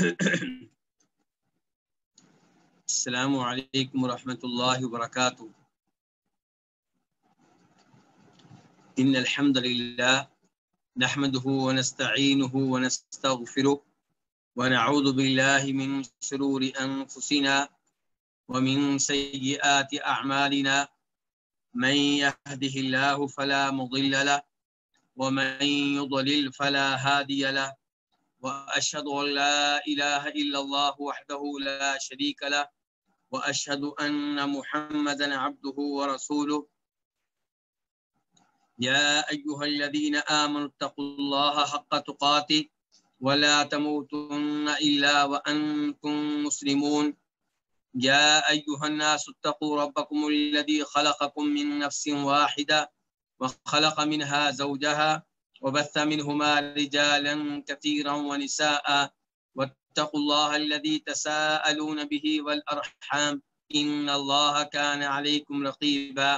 السلام علیکم ورحمۃ اللہ وبرکاتہ۔ ان الحمد للہ نحمده ونستعینه ونستغفره ونعوذ باللہ من شرور انفسنا ومن سیئات اعمالنا، من يهده الله فلا مضل له ومن يضلل فلا هادي له، وأشهد أن لا إله إلا الله وحده لا شريك له، وأشهد أن محمدا عبده ورسوله. يا أيها الذين آمنوا اتقوا الله حق تقاته ولا تموتن إلا وأنتم مسلمون. يا أيها الناس اتقوا ربكم الذي خلقكم من نفس واحدة وخلق منها زوجها وبث منهما رجالا كثيرا ونساء، واتقوا الله الذي تساءلون به والأرحام إن الله كان عليكم رقيبا.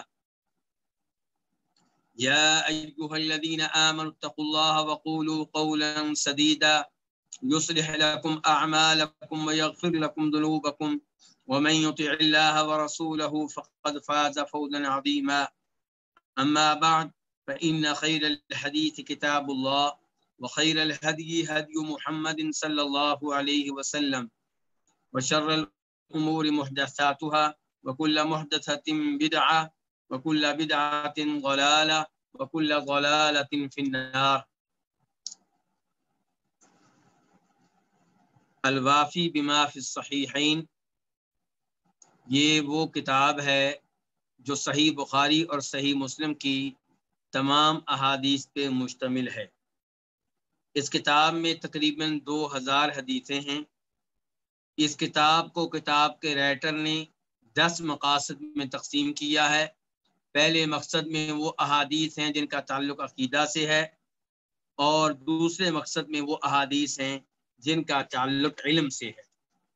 يا أيها الذين آمنوا اتقوا الله وقولوا قولا سديدا يصلح لكم أعمالكم ويغفر لكم ذنوبكم، ومن يطع الله ورسوله فقد فاز فوزا عظيما. أما بعد، فإن خير الحديث كتاب الله، وخير الهدي هدي محمد صلى الله عليه وسلم، وشر الأمور محدثاتها، وكل محدثة بدعة، وكل بدعة ضلالة، وكل ضلالة في النار. الوافی بما فی الصحیحین، یہ وہ کتاب ہے جو صحیح بخاری اور صحیح مسلم کی تمام احادیث پہ مشتمل ہے۔ اس کتاب میں تقریباً 2000 حدیثیں ہیں۔ اس کتاب کو کتاب کے رائٹر نے 10 مقاصد میں تقسیم کیا ہے۔ پہلے مقصد میں وہ احادیث ہیں جن کا تعلق عقیدہ سے ہے، اور دوسرے مقصد میں وہ احادیث ہیں جن کا تعلق علم سے ہے۔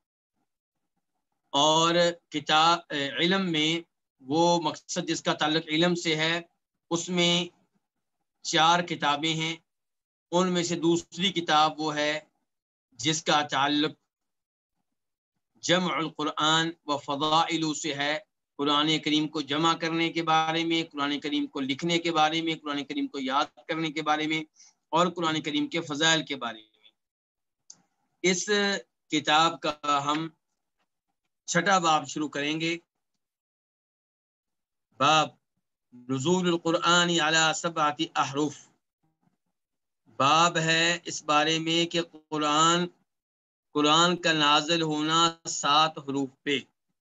اور کتاب علم میں وہ مقصد جس کا تعلق علم سے ہے، اس میں 4 کتابیں ہیں۔ ان میں سے دوسری کتاب وہ ہے جس کا تعلق جمع القرآن و فضائل سے ہے، قرآن کریم کو جمع کرنے کے بارے میں، قرآن کریم کو لکھنے کے بارے میں، قرآن کریم کو یاد کرنے کے بارے میں، اور قرآن کریم کے فضائل کے بارے میں۔ اس کتاب کا ہم 6واں باب شروع کریں گے۔ باب نزول القرآن علی 7 احرف، باب ہے اس بارے میں کہ قرآن کا نازل ہونا 7 حروف پہ۔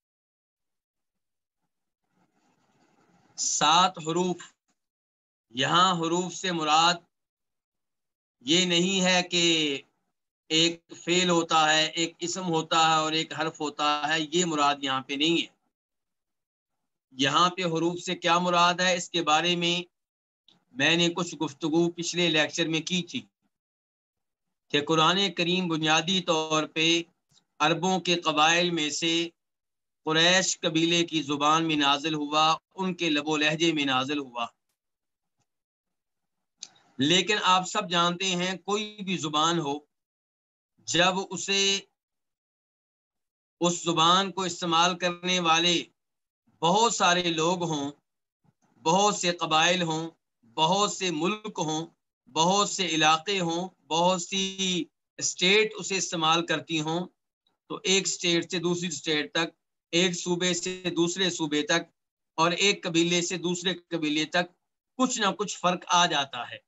7 حروف، یہاں حروف سے مراد یہ نہیں ہے کہ ایک فعل ہوتا ہے، ایک اسم ہوتا ہے اور ایک حرف ہوتا ہے، یہ مراد یہاں پہ نہیں ہے۔ یہاں پہ حروف سے کیا مراد ہے، اس کے بارے میں میں نے کچھ گفتگو پچھلے لیکچر میں کی تھی کہ قرآن کریم بنیادی طور پہ عربوں کے قبائل میں سے قریش قبیلے کی زبان میں نازل ہوا، ان کے لب و لہجے میں نازل ہوا۔ لیکن آپ سب جانتے ہیں کوئی بھی زبان ہو، جب اس زبان کو استعمال کرنے والے بہت سارے لوگ ہوں، بہت سے قبائل ہوں، بہت سے ملک ہوں، بہت سے علاقے ہوں، بہت سی اسٹیٹ اسے استعمال کرتی ہوں، تو ایک اسٹیٹ سے دوسری اسٹیٹ تک، ایک صوبے سے دوسرے صوبے تک، اور ایک قبیلے سے دوسرے قبیلے تک کچھ نہ کچھ فرق آ جاتا ہے۔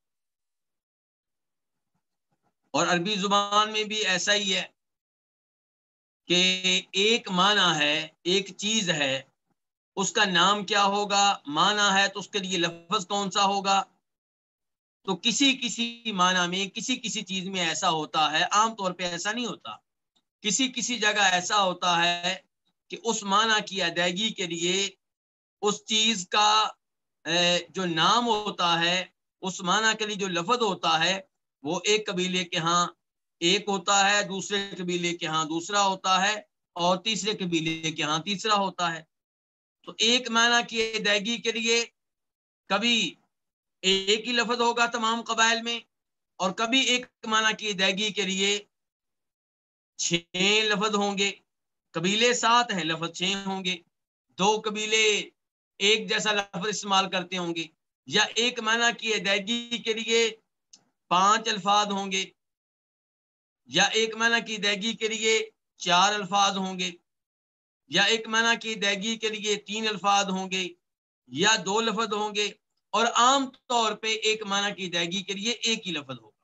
اور عربی زبان میں بھی ایسا ہی ہے کہ ایک معنی ہے، ایک چیز ہے، اس کا نام کیا ہوگا، معنی ہے تو اس کے لیے لفظ کون سا ہوگا۔ تو کسی معنی میں کسی چیز میں ایسا ہوتا ہے، عام طور پہ ایسا نہیں ہوتا، کسی جگہ ایسا ہوتا ہے کہ اس معنی کی ادائیگی کے لیے اس چیز کا جو نام ہوتا ہے، اس معنی کے لیے جو لفظ ہوتا ہے، وہ ایک قبیلے کے ہاں ایک ہوتا ہے، دوسرے قبیلے کے ہاں دوسرا ہوتا ہے، اور تیسرے قبیلے کے ہاں تیسرا ہوتا ہے۔ تو ایک معنی کی ادائیگی کے لیے کبھی ایک ہی لفظ ہوگا تمام قبائل میں، اور کبھی ایک معنی کی ادائیگی کے لیے 6 لفظ ہوں گے، قبیلے 7 ہیں، لفظ 6 ہوں گے، 2 قبیلے ایک جیسا لفظ استعمال کرتے ہوں گے، یا ایک معنی کی ادائیگی کے لیے 5 الفاظ ہوں گے، یا ایک معنی کی ادائیگی کے لیے 4 الفاظ ہوں گے، یا ایک معنی کی ادائیگی کے لیے 3 الفاظ ہوں گے، یا 2 لفظ ہوں گے، اور عام طور پہ ایک معنی کی ادائیگی کے لیے ایک ہی لفظ ہوگا۔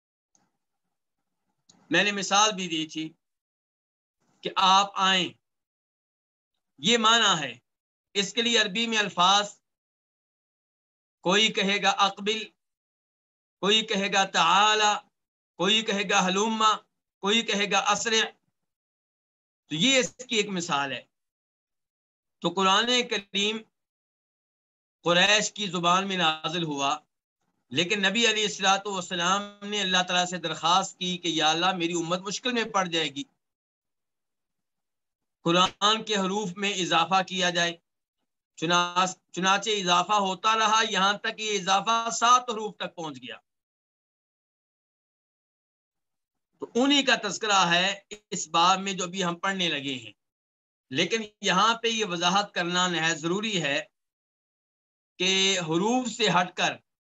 میں نے مثال بھی دی تھی کہ آپ آئیں، یہ معنی ہے، اس کے لیے عربی میں الفاظ، کوئی کہے گا اقبل، کوئی کہے گا تعالی، کوئی کہے گا ہلوما، کوئی کہے گا اسرع، تو یہ اس کی ایک مثال ہے۔ تو قرآن کریم قریش کی زبان میں نازل ہوا، لیکن نبی علیہ الصلوۃ والسلام نے اللہ تعالیٰ سے درخواست کی کہ یا اللہ میری امت مشکل میں پڑ جائے گی، قرآن کے حروف میں اضافہ کیا جائے، چنانچہ اضافہ ہوتا رہا، یہاں تک یہ اضافہ 7 حروف تک پہنچ گیا۔ تو انہی کا تذکرہ ہے اس باب میں جو ابھی ہم پڑھنے لگے ہیں، لیکن یہاں پہ یہ وضاحت کرنا نہایت ضروری ہے کہ حروف سے ہٹ کر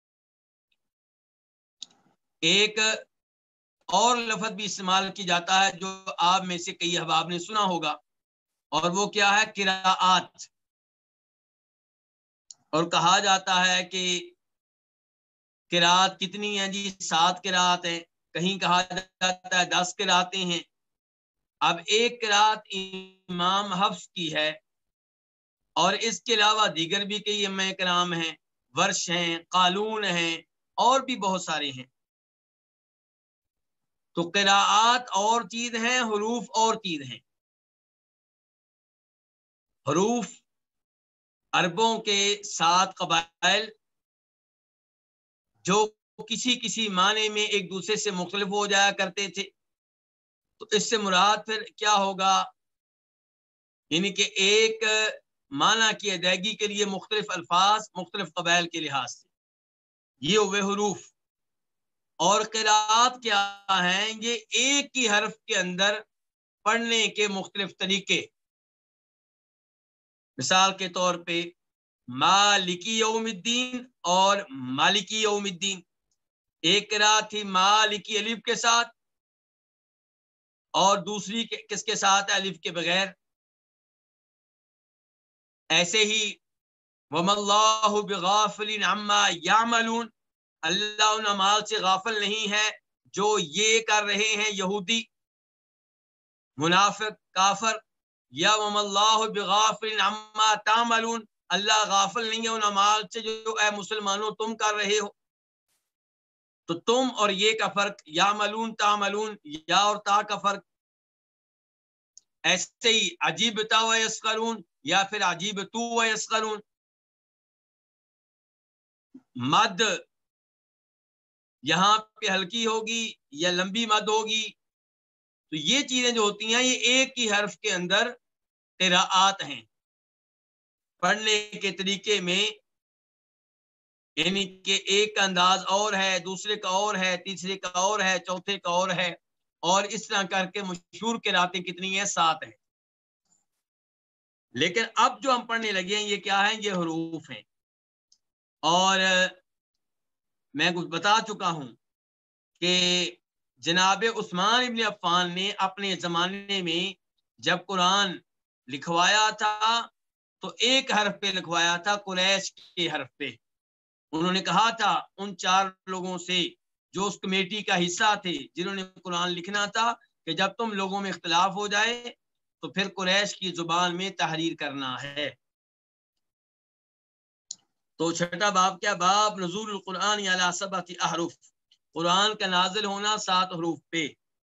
ایک اور لفظ بھی استعمال کی جاتا ہے جو آپ میں سے کئی احباب نے سنا ہوگا، اور وہ کیا ہے؟ قراءات۔ اور کہا جاتا ہے کہ قراءت کتنی ہیں جی؟ 7 قراءت ہیں، کہیں کہا جاتا ہے 10 قراءتیں ہیں۔ اب ایک قراءت امام حفص کی ہے، اور اس کے علاوہ دیگر بھی کئی ائمہ کرام ہیں، ورش ہیں، قالون ہیں، اور بھی بہت سارے ہیں۔ تو قراءات اور چیز ہیں، حروف اور چیز ہیں۔ حروف عربوں کے 7 قبائل جو کسی کسی معنی میں ایک دوسرے سے مختلف ہو جایا کرتے تھے، تو اس سے مراد پھر کیا ہوگا؟ یعنی کہ ایک معنی کی ادائیگی کے لیے مختلف الفاظ مختلف قبائل کے لحاظ سے، یہ ہوئے حروف۔ اور قراءات کیا ہیں؟ یہ ایک ہی حرف کے اندر پڑھنے کے مختلف طریقے۔ مثال کے طور پہ مالکی یوم الدین اور مالکی یوم الدین، ایک قراءت تھی مالکی الف کے ساتھ، اور دوسری کس کے ساتھ؟ الف کے بغیر۔ ایسے ہی وَمَا اللَّهُ بِغَافِلٍ عَمَّا يَعْمَلُونَ، اللہ ان اعمال سے غافل نہیں ہے جو یہ کر رہے ہیں یہودی، منافق، کافر۔ یا وَمَا اللَّهُ بِغَافِلٍ عَمَّا تَعْمَلُونَ، اللہ غافل نہیں ہے ان اعمال سے جو اے مسلمانوں تم کر رہے ہو۔ تو تم اور یہ کا فرق، یعملون تعملون، یا اور تا کا فرق۔ ایسے ہی عجیبتا و یسخرون یا پھر عجیبتو و یسخرون۔ مد یہاں پہ ہلکی ہوگی یا لمبی مد ہوگی، تو یہ چیزیں جو ہوتی ہیں یہ ایک ہی حرف کے اندر قراءات ہیں، پڑھنے کے طریقے میں، یعنی کہ ایک کا انداز اور ہے، دوسرے کا اور ہے، تیسرے کا اور ہے، چوتھے کا اور ہے، اور اس طرح کر کے مشہور قراءتیں کتنی ہیں؟ 7 ہیں۔ لیکن اب جو ہم پڑھنے لگے ہیں یہ کیا ہیں؟ یہ حروف ہیں۔ اور میں کچھ بتا چکا ہوں کہ جناب عثمان ابن عفان نے اپنے زمانے میں جب قرآن لکھوایا تھا تو ایک حرف پہ لکھوایا تھا، قریش کے حرف پہ۔ انہوں نے کہا تھا ان 4 لوگوں سے جو اس کمیٹی کا حصہ تھے جنہوں نے قرآن لکھنا تھا کہ جب تم لوگوں میں اختلاف ہو جائے تو پھر قریش کی زبان میں تحریر کرنا ہے۔ تو 6واں باب کیا؟ باب نزول القرآن علی 7 احرف، قرآن کا نازل ہونا 7 حروف پہ۔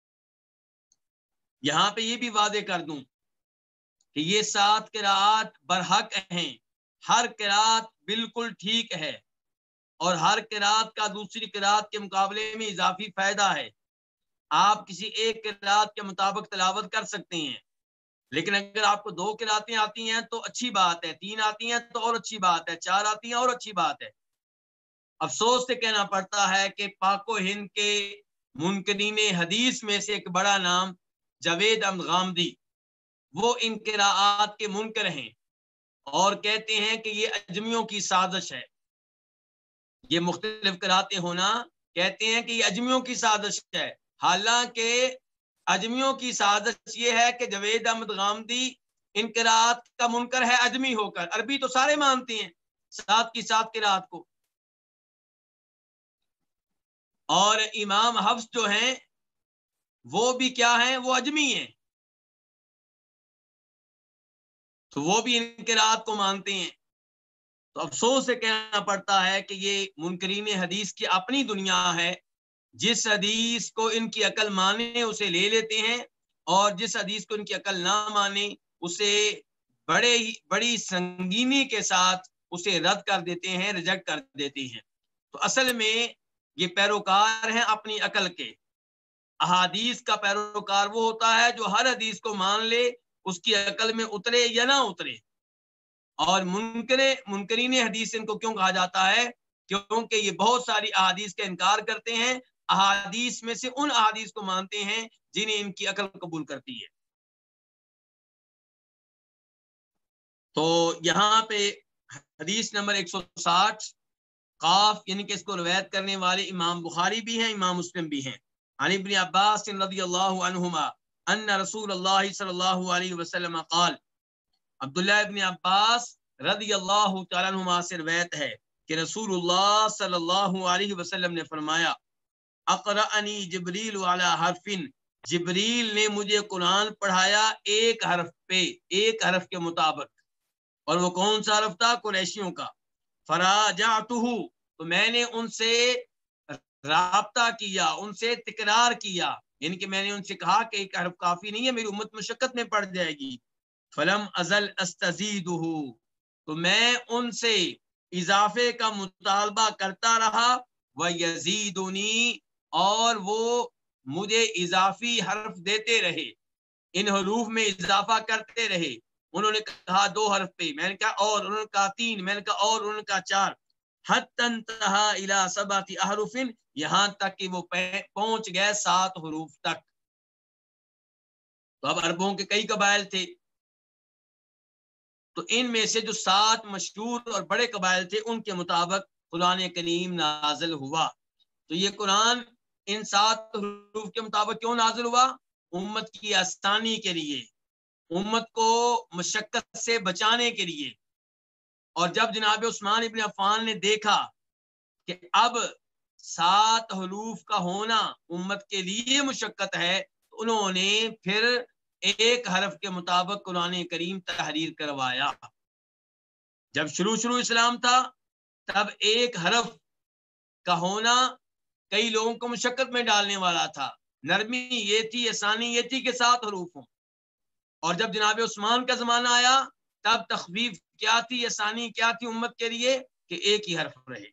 یہاں پہ یہ بھی واضح کر دوں کہ یہ 7 قراءات برحق ہیں، ہر قراءت بالکل ٹھیک ہے، اور ہر قراءت کا دوسری قراءت کے مقابلے میں اضافی فائدہ ہے۔ آپ کسی ایک قراءت کے مطابق تلاوت کر سکتے ہیں، لیکن اگر آپ کو 2 قراءتیں آتی ہیں تو اچھی بات ہے، 3 آتی ہیں تو اور اچھی بات ہے، 4 آتی ہیں اور اچھی بات ہے۔ افسوس سے کہنا پڑتا ہے کہ پاک و ہند کے منکرین حدیث میں سے ایک بڑا نام جاوید احمد غامدی وہ ان قراءات کے منکر ہیں اور کہتے ہیں کہ یہ اجمیوں کی سازش ہے. یہ مختلف قراءتیں ہونا کہتے ہیں کہ یہ اجمیوں کی سازش ہے، حالانکہ اجمیوں کی سازش یہ ہے کہ جاوید احمد غامدی ان قراءات کا منکر ہے اجمی ہو کر. عربی تو سارے مانتے ہیں 7 کی 7 قراءت کو. اور امام حفص جو ہیں وہ بھی کیا ہیں؟ وہ اجمی ہیں، تو وہ بھی ان قراءات کو مانتے ہیں. تو افسوس سے کہنا پڑتا ہے کہ یہ منکرین حدیث کی اپنی دنیا ہے. جس حدیث کو ان کی عقل مانے اسے لے لیتے ہیں، اور جس حدیث کو ان کی عقل نہ مانے اسے بڑی سنگینی کے ساتھ اسے رد کر دیتے ہیں، ریجیکٹ کر دیتے ہیں. تو اصل میں یہ پیروکار ہیں اپنی عقل کے. احادیث کا پیروکار وہ ہوتا ہے جو ہر حدیث کو مان لے، اس کی عقل میں اترے یا نہ اترے. اور منکرین حدیث ان کو کیوں کہا جاتا ہے؟ کیونکہ یہ بہت ساری احادیث کا انکار کرتے ہیں، احادیث میں سے ان احادیث کو مانتے ہیں جنہیں ان کی عقل قبول کرتی ہے. تو یہاں پہ حدیث نمبر 160 قاف یعنی کہ اس کو روایت کرنے والے امام بخاری بھی ہیں، امام مسلم بھی ہیں. عن ابن عباس رضی اللہ عنہما ان رسول اللہ صلی اللہ علیہ وسلم قال، عبداللہ ابن عباس رضی اللہ تعالیٰ عنہما سے روایت ہے کہ رسول اللہ صلی اللہ علیہ وسلم نے فرمایا، اقرأنی جبریل علی حرف، جبریل نے مجھے قرآن پڑھایا ایک حرف پہ، ایک حرف کے مطابق. اور وہ کون سا حرف تھا؟ قریشیوں کا. فراجعتہ، تو میں نے ان سے رابطہ کیا، ان سے تکرار کیا، یعنی کہ میں نے ان سے کہا کہ ایک حرف کافی نہیں ہے، میری امت مشقت میں پڑ جائے گی. فلم ازل استزیدہ، تو میں ان سے اضافے کا مطالبہ کرتا رہا. ویزیدنی، اور وہ مجھے اضافی حرف دیتے رہے، ان حروف میں اضافہ کرتے رہے. انہوں نے کہا 2 حرف پہ، میں نے کہا اور، انہوں نے کہا 3، میں نے کہا اور، انہوں نے کہا 4. حتی انتہا الی 7 احرف، یہاں تک کہ وہ پہنچ گئے 7 حروف تک. تو اب عربوں کے کئی قبائل تھے، تو ان میں سے جو 7 مشہور اور بڑے قبائل تھے ان کے مطابق قرآن کریم نازل ہوا. تو یہ قرآن ان 7 حروف کے مطابق کیوں نازل ہوا؟ امت کی آسانی کے لیے، امت کو مشقت سے بچانے کے لیے. اور جب جناب عثمان ابن عفان نے دیکھا کہ اب 7 حروف کا ہونا امت کے لیے مشقت ہے، تو انہوں نے پھر ایک حرف کے مطابق قرآن کریم تحریر کروایا. جب شروع اسلام تھا تب ایک حرف کا ہونا کئی لوگوں کو مشقت میں ڈالنے والا تھا. نرمی یہ تھی، آسانی یہ تھی کہ 7 حروف ہوں. اور جب جناب عثمان کا زمانہ آیا تب تخفیف کیا تھی، آسانی کیا تھی امت کے لیے؟ کہ ایک ہی حرف رہے.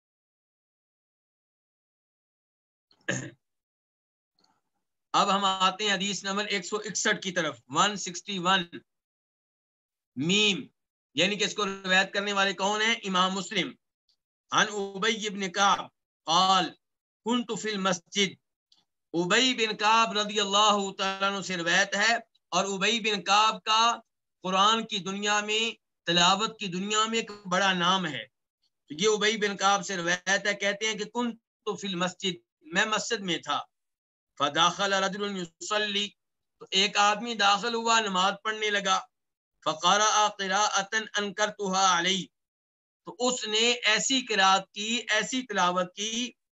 اب ہم آتے ہیں حدیث نمبر 161 کی طرف. 161 میم، یعنی کہ اس کو روایت کرنے والے کون ہیں؟ امام مسلم. عن ابی بن کعب قال كنت في المسجد، ابی بن کعب رضی اللہ تعالیٰ عنہ سے روایت ہے. اور ابی بن کعب کا قرآن کی دنیا میں، تلاوت کی دنیا میں ایک بڑا نام ہے. یہ ابی بن کعب سے روایت ہے، کہتے ہیں کہ كنت في المسجد، میں مسجد میں تھا. فداخل رجل يصلي، تو ایک آدمی داخل ہوا نماز پڑھنے لگا. فقرأ قراءة انکرتها علیہ، تو اس نے ایسی قراءت کی، ایسی تلاوت کی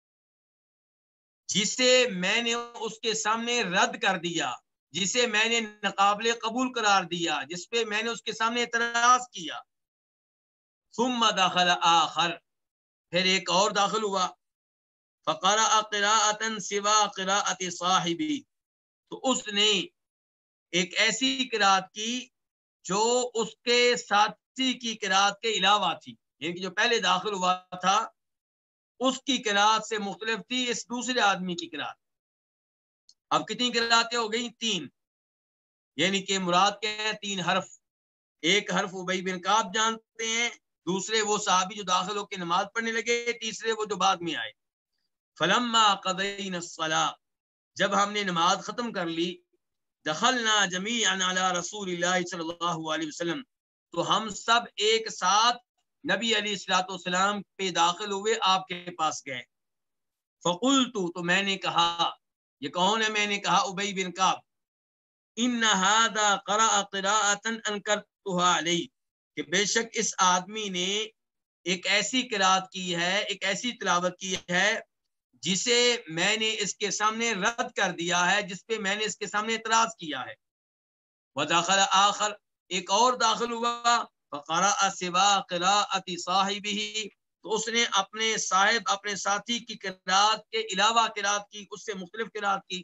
جسے میں نے اس کے سامنے رد کر دیا، جسے میں نے ناقابل قبول قرار دیا، جس پہ میں نے اس کے سامنے اعتراض کیا. ثم دخل آخر، پھر ایک اور داخل ہوا. فقرأ قراءة سوا قراءة صاحبی، تو اس نے ایک ایسی قراءت کی جو اس کے ساتھی کی قراءت کے علاوہ تھی، یعنی کہ جو پہلے داخل ہوا تھا اس کی قراءت سے مختلف تھی اس دوسرے آدمی کی قراءت. اب کتنی قراءتیں ہو گئی؟ 3. یعنی کہ مراد کیا ہے؟ 3 حرف. ایک حرف ابی بن کعب جانتے ہیں، دوسرے وہ صحابی جو داخل ہو کے نماز پڑھنے لگے، تیسرے وہ جو بعد میں آئے. فلما قضینا الصلاۃ، جب ہم نے نماز ختم کر لی، دخلنا جمیعا علی رسول اللہ صلی اللہ علیہ وسلم، تو ہم سب ایک ساتھ نبی علیہ الصلوۃ والسلام پہ داخل ہوئے، آپ کے پاس گئے۔ فقلت، تو میں نے کہا، یہ کون ہے؟ میں نے کہا ابی بن کعب، ان هذا قرأ قراءة انکرتها علی، کہ بے شک اس آدمی نے ایک ایسی قرات کی ہے، ایک ایسی تلاوت کی ہے جسے میں نے اس کے سامنے رد کر دیا ہے، جس پہ میں نے اس کے سامنے اعتراض کیا ہے۔ ودخل آخر، ایک اور داخل ہوا، فقرأ سوا قراءۃ صاحبہ، تو اس نے اپنے صاحب، اپنے ساتھی کی قرات کے علاوہ قرات کی، اس سے مختلف قرات کی۔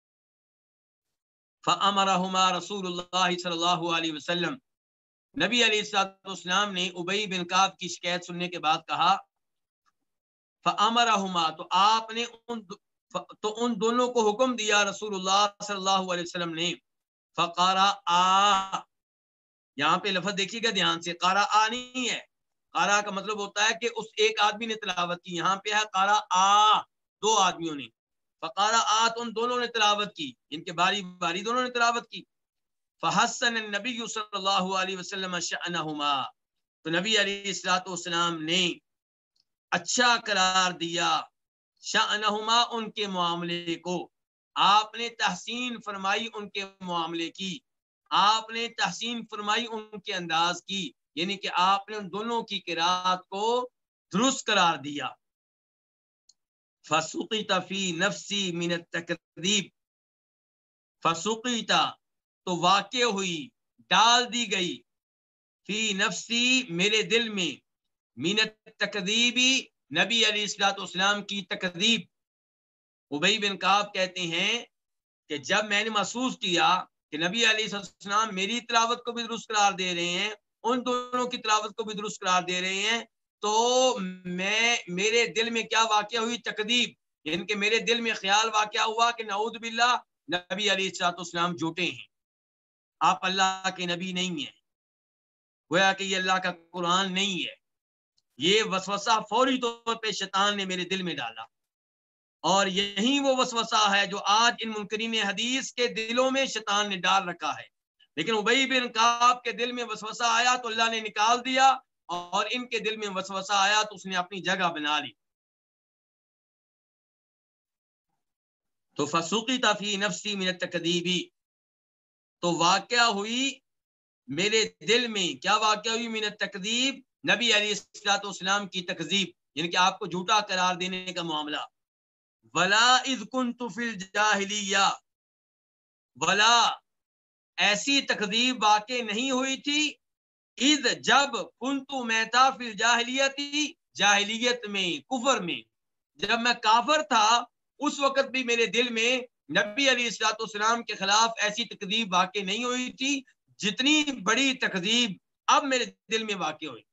فامرهما رسول اللہ صلی اللہ علیہ وسلم، نبی علیہ السلام نے ابی بن کعب کی شکایت سننے کے بعد کہا، فامرهما، تو آپ نے ان دونوں کو حکم دیا رسول اللہ صلی اللہ علیہ وسلم نے، فقرأ، یہاں پہ لفظ دیکھیے گا دھیان سے، قرأ نہیں ہے، قرأ کا مطلب ہوتا ہے کہ اس ایک آدمی نے تلاوت کی، یہاں پہ ہے قرأ، دو آدمیوں نے، فقرأ، تو ان دونوں نے تلاوت کی، ان کے باری باری دونوں نے تلاوت کی۔ فحسن النبی صلی اللہ علیہ وسلم شأنہما، تو نبی علیہ السلام نے اچھا قرار دیا شأنہما، ان کے معاملے کو، آپ نے تحسین فرمائی ان کے معاملے کی، آپ نے تحسین فرمائی ان کے انداز کی، یعنی کہ آپ نے ان دونوں کی قرات کو درست قرار دیا۔ فسقط فی نفسی من التکذیب، فسقط، تو واقع ہوئی، ڈال دی گئی، فی نفسی، میرے دل میں، من التکذیب، نبی علیہ الصلوۃ والسلام کی تکذیب۔ ابی بن کعب کہتے ہیں کہ جب میں نے محسوس کیا کہ نبی علیہ السلام میری تلاوت کو بھی درست قرار دے رہے ہیں، ان دونوں کی تلاوت کو بھی درست قرار دے رہے ہیں، تو میرے دل میں کیا واقع ہوئی؟ تکذیب، یعنی کہ میرے دل میں خیال واقع ہوا کہ نعوذ باللہ، نبی علیہ السلام جھوٹے ہیں، آپ اللہ کے نبی نہیں ہیں، گویا کہ یہ اللہ کا قرآن نہیں ہے۔ یہ وسوسہ فوری طور پہ شیطان نے میرے دل میں ڈالا، اور یہی وہ وسوسہ ہے جو آج ان منکرین حدیث کے دلوں میں شیطان نے ڈال رکھا ہے۔ لیکن ابی بن کعب کے دل میں وسوسہ آیا تو اللہ نے نکال دیا، اور ان کے دل میں وسوسہ آیا تو اس نے اپنی جگہ بنا لی۔ تو فسقط فی نفسی من التکذیب، تو واقع ہوئی میرے دل میں، کیا واقع ہوئی؟ من التکذیب، نبی علیہ الصلوۃ والسلام کی تکذیب، یعنی کہ آپ کو جھوٹا قرار دینے کا معاملہ۔ ولا اذ كنت فی الجاہلیہ، ولا، ایسی تکذیب واقع نہیں ہوئی تھی، اذ، جب، کنت، میں تھا، فی الجاہلیتی، جاہلیت میں، کفر میں، جب میں کافر تھا اس وقت بھی میرے دل میں نبی علیہ الصلوۃ والسلام کے خلاف ایسی تکذیب واقع نہیں ہوئی تھی جتنی بڑی تکذیب اب میرے دل میں واقع ہوئی۔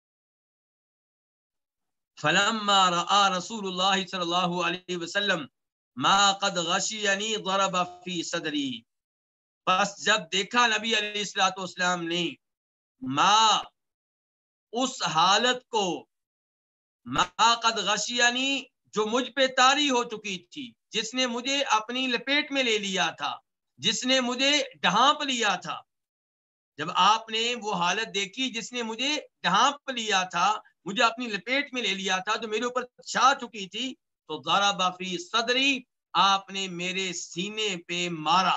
فلما رأى رسول اللہ صلی اللہ علیہ وسلم ما قد غشینی ضرب فی صدری، بس جب دیکھا نبی علیہ الصلوۃ والسلام نے ما، اس حالت کو، ما قد غشینی، جو مجھ پہ طاری ہو چکی تھی، جس نے مجھے اپنی لپیٹ میں لے لیا تھا، جس نے مجھے ڈھانپ لیا تھا، جب آپ نے وہ حالت دیکھی جس نے مجھے ڈھانپ لیا تھا، مجھے اپنی لپیٹ میں لے لیا تھا، جو میرے اوپر چھا چکی تھی، تو ضرب فی صدری، آپ نے میرے سینے پہ مارا،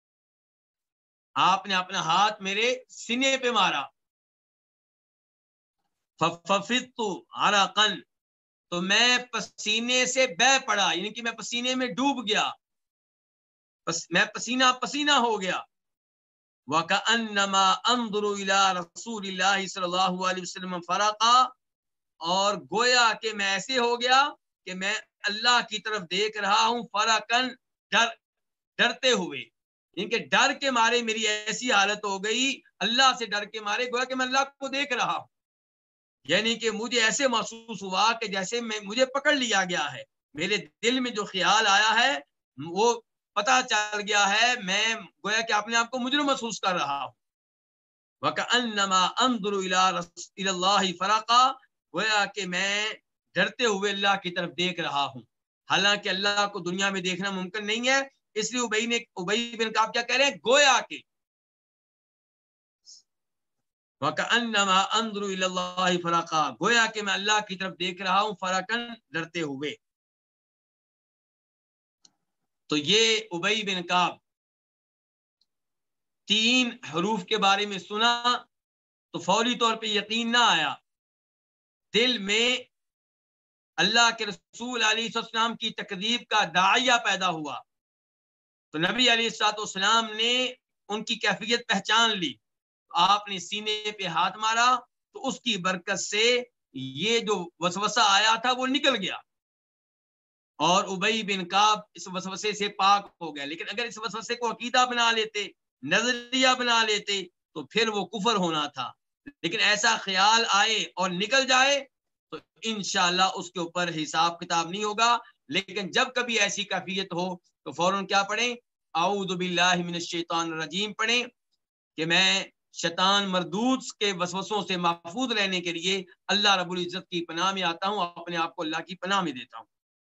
آپ نے اپنا ہاتھ میرے سینے پہ مارا۔ ففضت عرقا، تو میں پسینے سے بہ پڑا، یعنی کہ میں پسینے میں ڈوب گیا، میں پسینہ پسینہ ہو گیا۔ وَكَأَنَّمَا أَنظُرُ إِلَىٰ رَسُولِ اللَّهِ صلی اللہ علیہ وسلم فَرَقًا، اور گویا کہ میں ایسے ہو گیا کہ میں اللہ کی طرف دیکھ رہا ہوں، فرقن، ڈرتے ہوئے، یعنی کہ ڈر کے مارے میری ایسی حالت ہو گئی، اللہ سے ڈر کے مارے، گویا کہ میں اللہ کو دیکھ رہا ہوں، یعنی کہ مجھے ایسے محسوس ہوا کہ جیسے مجھے پکڑ لیا گیا ہے، میرے دل میں جو خیال آیا ہے وہ پتا چل گیا ہے، میں گویا کہ اپنے آپ کو مجرم محسوس کر رہا ہوں۔ وَكَأَنَّمَا أَنظُرُ إِلَى اللَّهِ فَرَقًا، گویا کہ میں ڈرتے ہوئے اللہ کی طرف دیکھ رہا ہوں، حالانکہ اللہ کو دنیا میں دیکھنا ممکن نہیں ہے، اس لیے ابی بن کعب کیا کہہ رہے ہیں؟ گویا کہ وَكَأَنَّمَا أَنظُرُ إِلَى اللَّهِ فَرَقًا، گویا کہ میں اللہ کی طرف دیکھ رہا ہوں فرقاً، ڈرتے ہوئے۔ تو یہ ابی بن کعب 3 حروف کے بارے میں سنا تو فوری طور پہ یقین نہ آیا، دل میں اللہ کے رسول علیہ السلام کی تکذیب کا داعیہ پیدا ہوا۔ تو نبی علیہ السلام نے ان کی کیفیت پہچان لی، آپ نے سینے پہ ہاتھ مارا تو اس کی برکت سے یہ جو وسوسہ آیا تھا وہ نکل گیا، اور ابی بن کعب اس وسوسے سے پاک ہو گیا۔ لیکن اگر اس وسوسے کو عقیدہ بنا لیتے، نظریہ بنا لیتے، تو پھر وہ کفر ہونا تھا۔ لیکن ایسا خیال آئے اور نکل جائے تو انشاءاللہ اس کے اوپر حساب کتاب نہیں ہوگا۔ لیکن جب کبھی ایسی کیفیت ہو تو فوراً کیا پڑھیں؟ اعوذ باللہ من الشیطان الرجیم پڑھیں، کہ میں شیطان مردود کے وسوسوں سے محفوظ رہنے کے لیے اللہ رب العزت کی پناہ میں آتا ہوں، اپنے آپ کو اللہ کی پناہ میں دیتا ہوں۔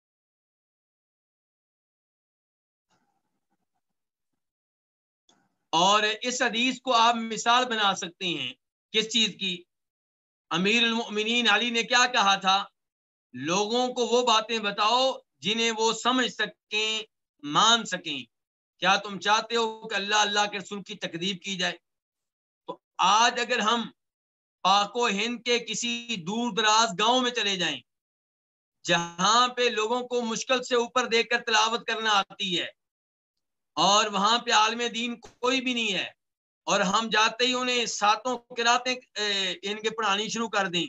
اور اس حدیث کو آپ مثال بنا سکتے ہیں کس چیز کی؟ امیر المؤمنین علی نے کیا کہا تھا؟ لوگوں کو وہ باتیں بتاؤ جنہیں وہ سمجھ سکیں، مان سکیں۔ کیا تم چاہتے ہو کہ اللہ کے رسول کی تکذیب کی جائے؟ تو آج اگر ہم پاک و ہند کے کسی دور دراز گاؤں میں چلے جائیں جہاں پہ لوگوں کو مشکل سے اوپر دیکھ کر تلاوت کرنا آتی ہے، اور وہاں پہ عالم دین کوئی بھی نہیں ہے، اور ہم جاتے ہی انہیں ساتوں قراتیں ان کے پڑھانی شروع کر دیں،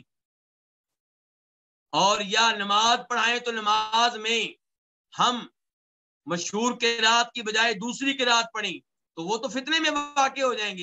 اور یا نماز پڑھائیں تو نماز میں ہم مشہور قرات کی بجائے دوسری قرات پڑھیں، تو وہ تو فتنے میں واقع ہو جائیں گے۔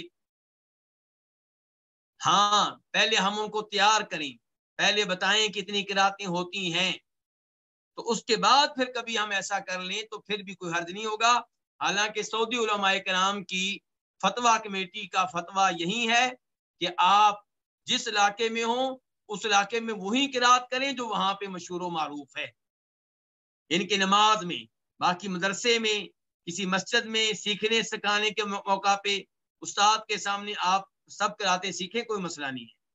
ہاں، پہلے ہم ان کو تیار کریں، پہلے بتائیں کتنی قراتیں ہوتی ہیں، تو اس کے بعد پھر کبھی ہم ایسا کر لیں تو پھر بھی کوئی حرج نہیں ہوگا۔ حالانکہ سعودی علماء کرام کی فتویٰ کمیٹی کا فتویٰ یہی ہے کہ آپ جس علاقے میں ہوں اس علاقے میں وہی قرات کریں جو وہاں پہ مشہور و معروف ہے، ان کے نماز میں، باقی مدرسے میں، کسی مسجد میں سیکھنے سکھانے کے موقع پہ استاد کے سامنے آپ سب قراتیں سیکھیں، کوئی مسئلہ نہیں ہے۔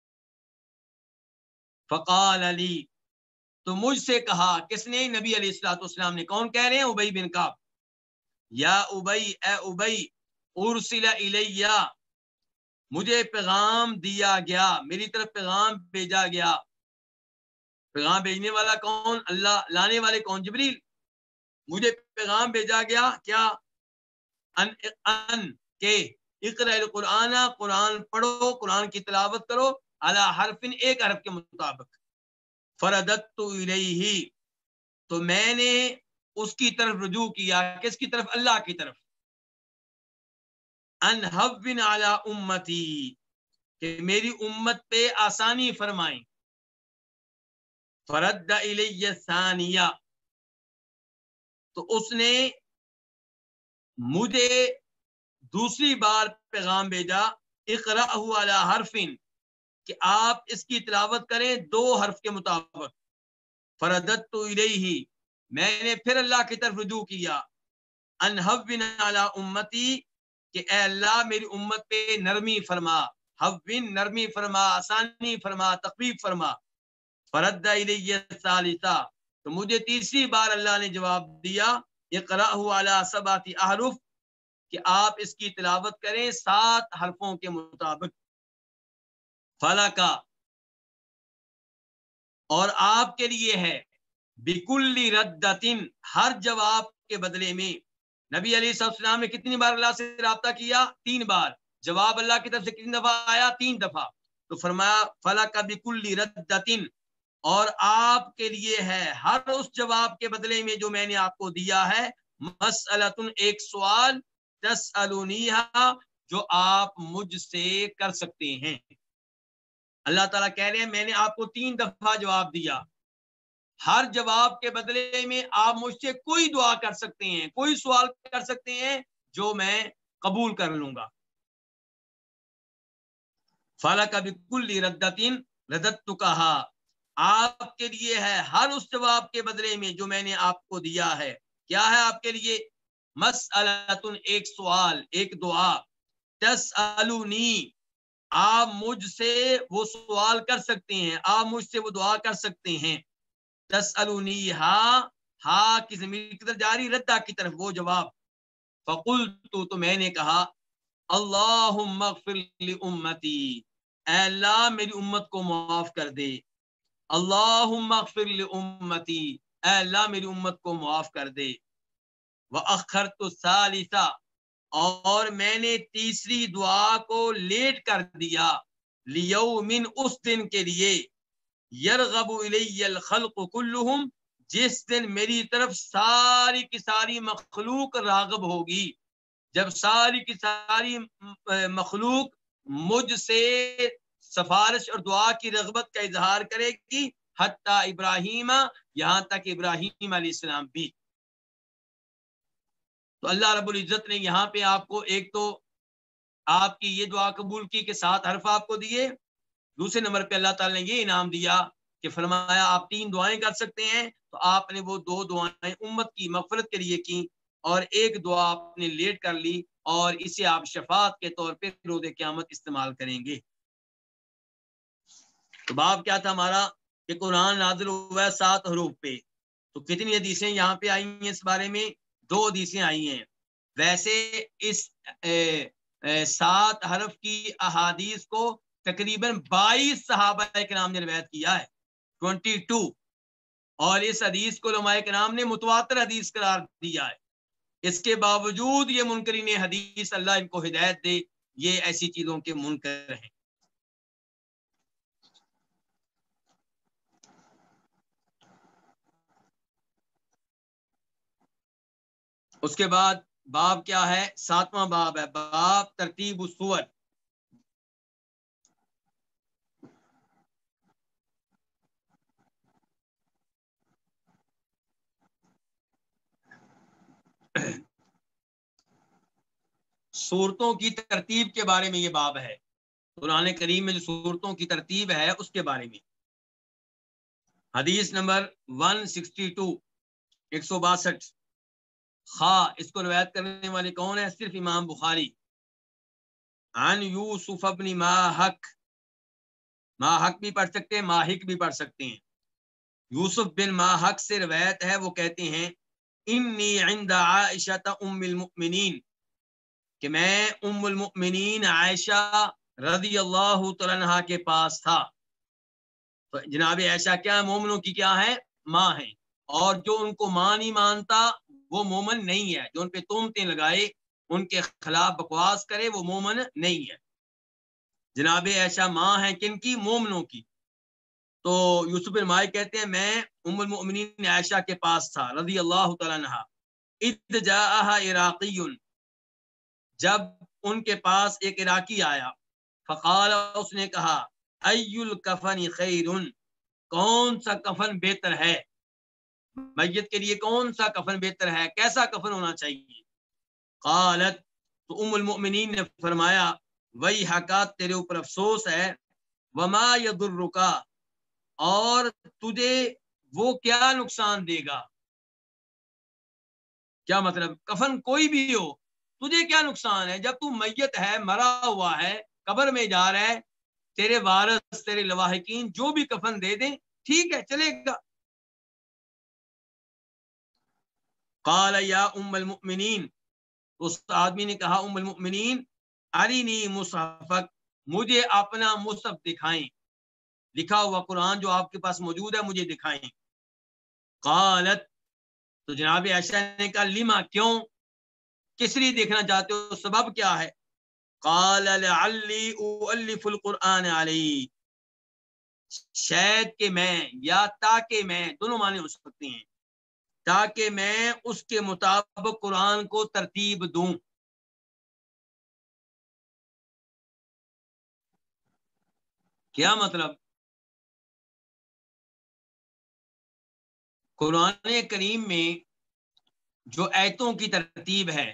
فقال علی، تو مجھ سے کہا، کس نے؟ نبی علیہ الصلوۃ والسلام نے۔ کون کہہ رہے ہیں؟ ابی بن کعب۔ یا ابی، اے ابی، ارسل الیہ، مجھے پیغام دیا گیا، میری طرف پیغام بھیجا گیا۔ پیغام بھیجنے والا کون؟ اللہ۔ لانے والے کون؟ جبریل۔ مجھے پیغام بھیجا گیا کیا؟ ان کہ اقرأ القرآن، قرآن پڑھو، قرآن کی تلاوت کرو، علی حرف، ایک حرف کے مطابق۔ فرددت الیہ، تو میں نے اس کی طرف رجوع کیا، کس کی طرف؟ اللہ کی طرف۔ ان حون علی امتی، کہ میری امت پہ آسانی فرمائیں۔ فرد الیہ ثانیہ، تو اس نے مجھے دوسری بار پیغام بھیجا، اقرأہ علی حرف، کہ آپ اس کی تلاوت کریں 2 حرف کے مطابق۔ فرددت الیہ، میں نے پھر اللہ کی طرف رجوع کیا، ان حون علی امتی، کہ اے اللہ میری امت پہ نرمی فرما، حون نرمی فرما، آسانی فرما، تخفیف فرما۔ فرد الیہ الثالثہ، تو مجھے تیسری بار اللہ نے جواب دیا، اقرأہ علی 7 احرف، کہ آپ اس کی تلاوت کریں 7 حرفوں کے مطابق۔ فلکا، اور آپ کے لیے ہے، بکل ردتن، ہر جواب کے بدلے میں۔ نبی علیہ السلام نے کتنی بار اللہ سے رابطہ کیا؟ 3 بار۔ جواب اللہ کی طرف سے کتنی دفعہ آیا؟ 3 دفعہ۔ تو فرمایا فلک بکل ردتن، اور آپ کے لیے ہے ہر اس جواب کے بدلے میں جو میں نے آپ کو دیا ہے، مسئلۃ، ایک سوال، تسألونیہا، جو آپ مجھ سے کر سکتے ہیں۔ اللہ تعالیٰ کہہ رہے ہیں میں نے آپ کو 3 دفعہ جواب دیا، ہر جواب کے بدلے میں آپ مجھ سے کوئی دعا کر سکتے ہیں، کوئی سوال کر سکتے ہیں جو میں قبول کر لوں گا۔ فَلَكَ بِكُلِّ رَدَّةٍ رَدَدتُّكَهَا، آپ کے لیے ہے ہر اس جواب کے بدلے میں جو میں نے آپ کو دیا ہے۔ کیا ہے آپ کے لیے؟ مسئلتن ایک سوال، ایک دعا، تسألونی آپ مجھ سے وہ سوال کر سکتے ہیں، آپ مجھ سے وہ دعا کر سکتے ہیں، تسألونی ہا کی ضمیر کی طرف جاری، ردہ کی طرف وہ جواب، فقلت تو میں نے کہا اللہم اغفر لامتی، اے اللہ میری امت کو معاف کر دے، اللہم اغفر لامتی، اے اللہ میری امت کو معاف کر دے، وأخرت الثالثہ، اور میں نے تیسری دعا کو لیٹ کر دیا، لیومن اس دن کے لیے، یرغب الی الخلق کلہم، جس دن میری طرف ساری کی ساری مخلوق راغب ہوگی، جب ساری کی ساری مخلوق مجھ سے سفارش اور دعا کی رغبت کا اظہار کرے گی، حتی ابراہیم، یہاں تک ابراہیم علیہ السلام بھی۔ تو اللہ رب العزت نے یہاں پہ آپ کو ایک تو آپ کی یہ دعا قبول کی کہ 7 حرف آپ کو دیے، دوسرے نمبر پہ اللہ تعالی نے یہ انعام دیا کہ فرمایا آپ 3 دعائیں کر سکتے ہیں، تو آپ نے وہ 2 دعائیں امت کی مغفرت کے لیے کی، اور ایک دعا آپ نے لیٹ کر لی، اور اسے آپ شفاعت کے طور پہ روز قیامت استعمال کریں گے۔ تو باب کیا تھا ہمارا کہ قرآن نازل ہوا ہے 7 حروف پہ، تو کتنی حدیثیں یہاں پہ آئی ہیں اس بارے میں؟ 2 حدیثیں آئی ہیں۔ ویسے اس 7 حرف کی احادیث کو تقریباً 22 صحابہ کرام نے روایت کیا ہے، 22، اور اس حدیث کو علماء کرام نے متواتر حدیث قرار دیا ہے۔ اس کے باوجود یہ منکرین حدیث، اللہ ان کو ہدایت دے، یہ ایسی چیزوں کے منکر ہیں۔ اس کے بعد باب کیا ہے؟ 7واں باب ہے، باب ترتیب السور۔ سورتوں کی ترتیب کے بارے میں یہ باب ہے، قرآن کریم میں جو سورتوں کی ترتیب ہے اس کے بارے میں۔ حدیث نمبر 162، 162، اس کو روایت کرنے والے کون ہیں؟ صرف امام بخاری۔ عن یوسف ابن ماحق، ماحق بھی پڑھ سکتے ہیں، ماحق بھی پڑھ سکتے ہیں۔ یوسف بن ماحق سے روایت ہے، وہ کہتے ہیں انی عند عائشہ ام المؤمنین، کہ میں ام المؤمنین عائشہ رضی اللہ تعالیٰ عنہا کے پاس تھا۔ تو جناب عائشہ کیا مومنوں کی کیا ہے؟ ماں ہیں، اور جو ان کو ماں نہیں مانتا وہ مومن نہیں ہے، جو ان پہ تہمتیں لگائے، ان کے خلاف بکواس کرے، وہ مومن نہیں ہے۔ جناب عائشہ ماں ہیں کن کی؟ مومنوں کی۔ تو یوسف بن ماحق کہتے ہیں میں ام المؤمنین عائشہ کے پاس تھا رضی اللہ تعالیٰ عنہا، اذ جاءها عراقی، جب ان کے پاس ایک عراقی آیا، فقال، اس نے کہا ای الکفن خیر، کون سا کفن بہتر ہے، میت کے لیے کون سا کفن بہتر ہے، کیسا کفن ہونا چاہیے؟ قالت، تو ام المؤمنین نے فرمایا وہی حقات، تیرے اوپر افسوس ہے، وما یضرک، اور تجھے وہ کیا نقصان دے گا؟ کیا مطلب؟ کفن کوئی بھی ہو، تجھے کیا نقصان ہے؟ جب تو میت ہے، مرا ہوا ہے، قبر میں جا رہا ہے، تیرے وارث، تیرے لواحقین جو بھی کفن دے دیں، ٹھیک ہے، چلے گا۔ قال یا ام المؤمنین، اس آدمی نے کہا ام المؤمنین ارینی مصحفک، مجھے اپنا مصحف دکھائیں، لکھا ہوا قرآن جو آپ کے پاس موجود ہے مجھے دکھائیں۔ قالت، تو جناب عائشہ نے کہا لما، کیوں، کس لیے دیکھنا چاہتے ہو، سبب کیا ہے؟ قال لعلی اؤلف القرآن علی، شاید کہ میں، یا تاکہ میں، دونوں معنی ہو سکتے ہیں، تاکہ میں اس کے مطابق قرآن کو ترتیب دوں۔ کیا مطلب؟ قرآن کریم میں جو آیتوں کی ترتیب ہے،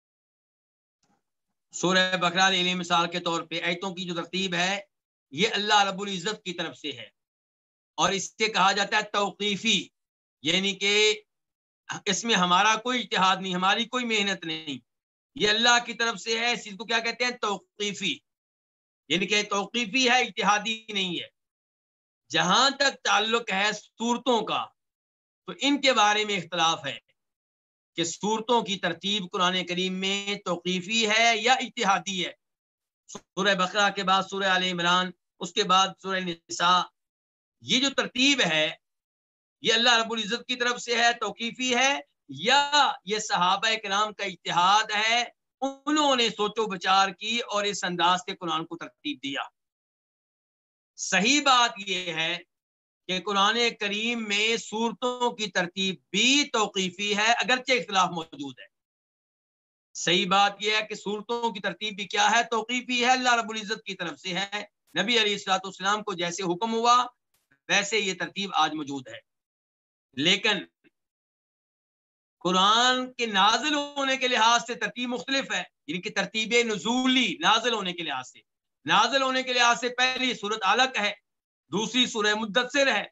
سورہ بقرہ لے لیں مثال کے طور پہ، آیتوں کی جو ترتیب ہے یہ اللہ رب العزت کی طرف سے ہے، اور اس سے کہا جاتا ہے توقیفی، یعنی کہ اس میں ہمارا کوئی اجتہاد نہیں، ہماری کوئی محنت نہیں، یہ اللہ کی طرف سے ہے. اس چیز کو کیا کہتے ہیں؟ توقیفی، یعنی کہ توقیفی ہے، اجتہادی نہیں ہے. جہاں تک تعلق ہے صورتوں کا تو ان کے بارے میں اختلاف ہے کہ صورتوں کی ترتیب قرآن کریم میں توقیفی ہے یا اجتہادی ہے. سورہ بقرہ کے بعد سورہ آل عمران، اس کے بعد سورہ نساء، یہ جو ترتیب ہے یہ اللہ رب العزت کی طرف سے ہے، توقیفی ہے، یا یہ صحابہ کرام کا اجتہاد ہے، انہوں نے سوچ و بچار کی اور اس انداز سے قرآن کو ترتیب دیا. صحیح بات یہ ہے کہ قرآن کریم میں سورتوں کی ترتیب بھی توقیفی ہے، اگرچہ اختلاف موجود ہے. صحیح بات یہ ہے کہ سورتوں کی ترتیب بھی کیا ہے؟ توقیفی ہے، اللہ رب العزت کی طرف سے ہے. نبی علیہ الصلوۃ والسلام کو جیسے حکم ہوا ویسے یہ ترتیب آج موجود ہے. لیکن قرآن کے نازل ہونے کے لحاظ سے ترتیب مختلف ہے، یعنی کہ ترتیب نزولی نازل ہونے کے لحاظ سے. نازل ہونے کے لحاظ سے پہلی سورت علق ہے، دوسری سورہ مدثر ہے،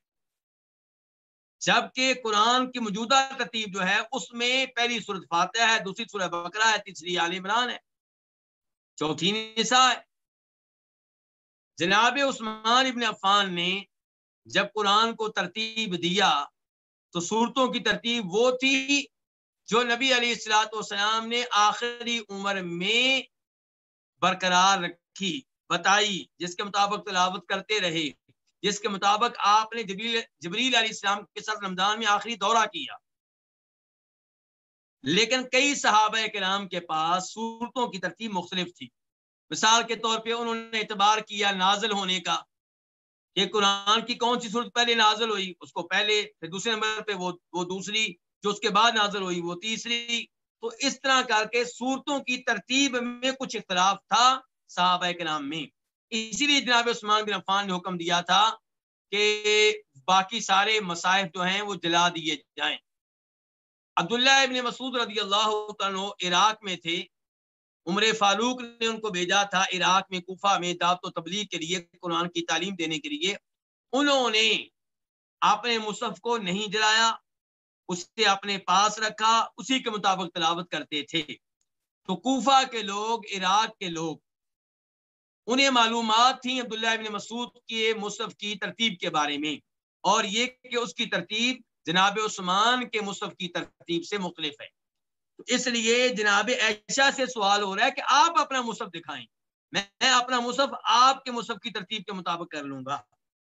جبکہ قرآن کی موجودہ ترتیب جو ہے اس میں پہلی سورت فاتحہ ہے، دوسری سورہ بقرہ ہے، تیسری آل عمران ہے، چوتھی نساء ہے. جناب عثمان ابن عفان نے جب قرآن کو ترتیب دیا تو سورتوں کی ترتیب وہ تھی جو نبی علیہ الصلوۃ والسلام نے آخری عمر میں برقرار رکھی، بتائی، جس کے مطابق تلاوت کرتے رہے، جس کے مطابق آپ نے جبریل علیہ السلام کے ساتھ رمضان میں آخری دورہ کیا. لیکن کئی صحابہ کرام کے پاس سورتوں کی ترتیب مختلف تھی. مثال کے طور پہ انہوں نے اعتبار کیا نازل ہونے کا کہ قرآن کی کون سی صورت پہلے نازل ہوئی، اس کو پہلے، پھر دوسرے نمبر پہ وہ دوسری، جو اس کے بعد نازل ہوئی وہ تیسری. تو اس طرح کر کے صورتوں کی ترتیب میں کچھ اختلاف تھا صحابہ کرام میں. اسی لیے جناب عثمان بن عفان نے حکم دیا تھا کہ باقی سارے مصائف جو ہیں وہ جلا دیے جائیں. عبداللہ ابن مسعود رضی اللہ عنہ عراق میں تھے، عمر فاروق نے ان کو بھیجا تھا عراق میں کوفہ میں دعوت و تبلیغ کے لیے، قرآن کی تعلیم دینے کے لیے. انہوں نے اپنے مصحف کو نہیں جلایا، اسے اپنے پاس رکھا، اسی کے مطابق تلاوت کرتے تھے. تو کوفہ کے لوگ، عراق کے لوگ، انہیں معلومات تھیں عبداللہ ابن مسعود کے مصحف کی ترتیب کے بارے میں، اور یہ کہ اس کی ترتیب جناب عثمان کے مصحف کی ترتیب سے مختلف ہے. تو اس لیے جناب عائشہ سے سوال ہو رہا ہے کہ آپ اپنا مصحف دکھائیں، میں اپنا مصحف آپ کے مصحف کی ترتیب کے مطابق کر لوں گا.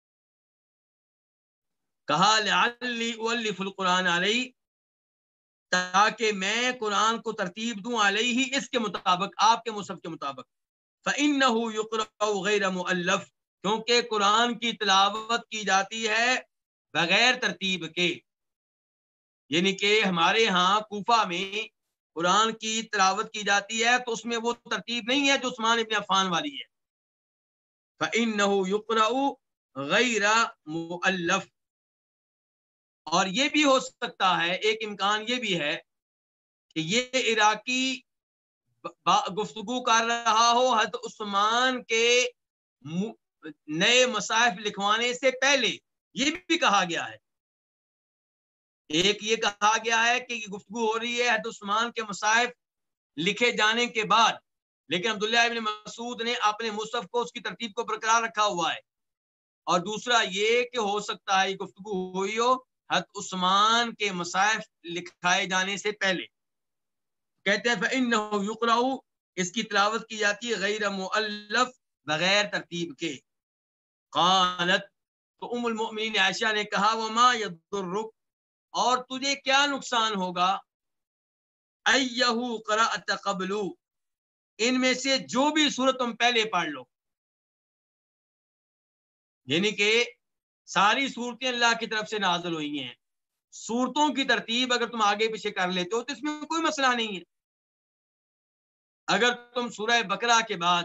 کہا لعلی اؤلف القرآن علیہ، تاکہ میں قرآن کو ترتیب دوں علیہ، اس کے مطابق، آپ کے مصحف کے مطابق. فإنه يقرأ غیر مؤلف، کیونکہ قرآن کی تلاوت کی جاتی ہے بغیر ترتیب کے. یعنی کہ ہمارے ہاں کوفہ میں قرآن کی تلاوت کی جاتی ہے تو اس میں وہ ترتیب نہیں ہے جو عثمان ابن عفان والی ہے. فإنه يقرأ غیر مؤلف. اور یہ بھی ہو سکتا ہے، ایک امکان یہ بھی ہے کہ یہ عراقی گفتگو کر رہا ہو حضرت عثمان کے نئے مصائف لکھوانے سے پہلے. یہ بھی کہا گیا ہے، ایک یہ کہا گیا ہے کہ گفتگو ہو رہی ہے حضرت عثمان کے مصائف لکھے جانے کے بعد، لیکن عبداللہ ابن مسعود نے اپنے مصحف کو، اس کی ترتیب کو برقرار رکھا ہوا ہے. اور دوسرا یہ کہ ہو سکتا ہے یہ گفتگو ہوئی ہو حضرت عثمان کے مصائف لکھائے جانے سے پہلے. کہتے ہیں فإنه يقرأ، اس کی تلاوت کی جاتی ہے غیر مؤلف، بغیر ترتیب کے. قالت، تو ام المؤمنین عائشہ نے کہا وما يضرك، اور تجھے کیا نقصان ہوگا، ایہ قرأت قبل، ان میں سے جو بھی سورت تم پہلے پڑھ لو. یعنی کہ ساری صورتیں اللہ کی طرف سے نازل ہوئی ہیں، صورتوں کی ترتیب اگر تم آگے پیچھے کر لیتے ہو تو اس میں کوئی مسئلہ نہیں ہے. اگر تم سورہ بقرہ کے بعد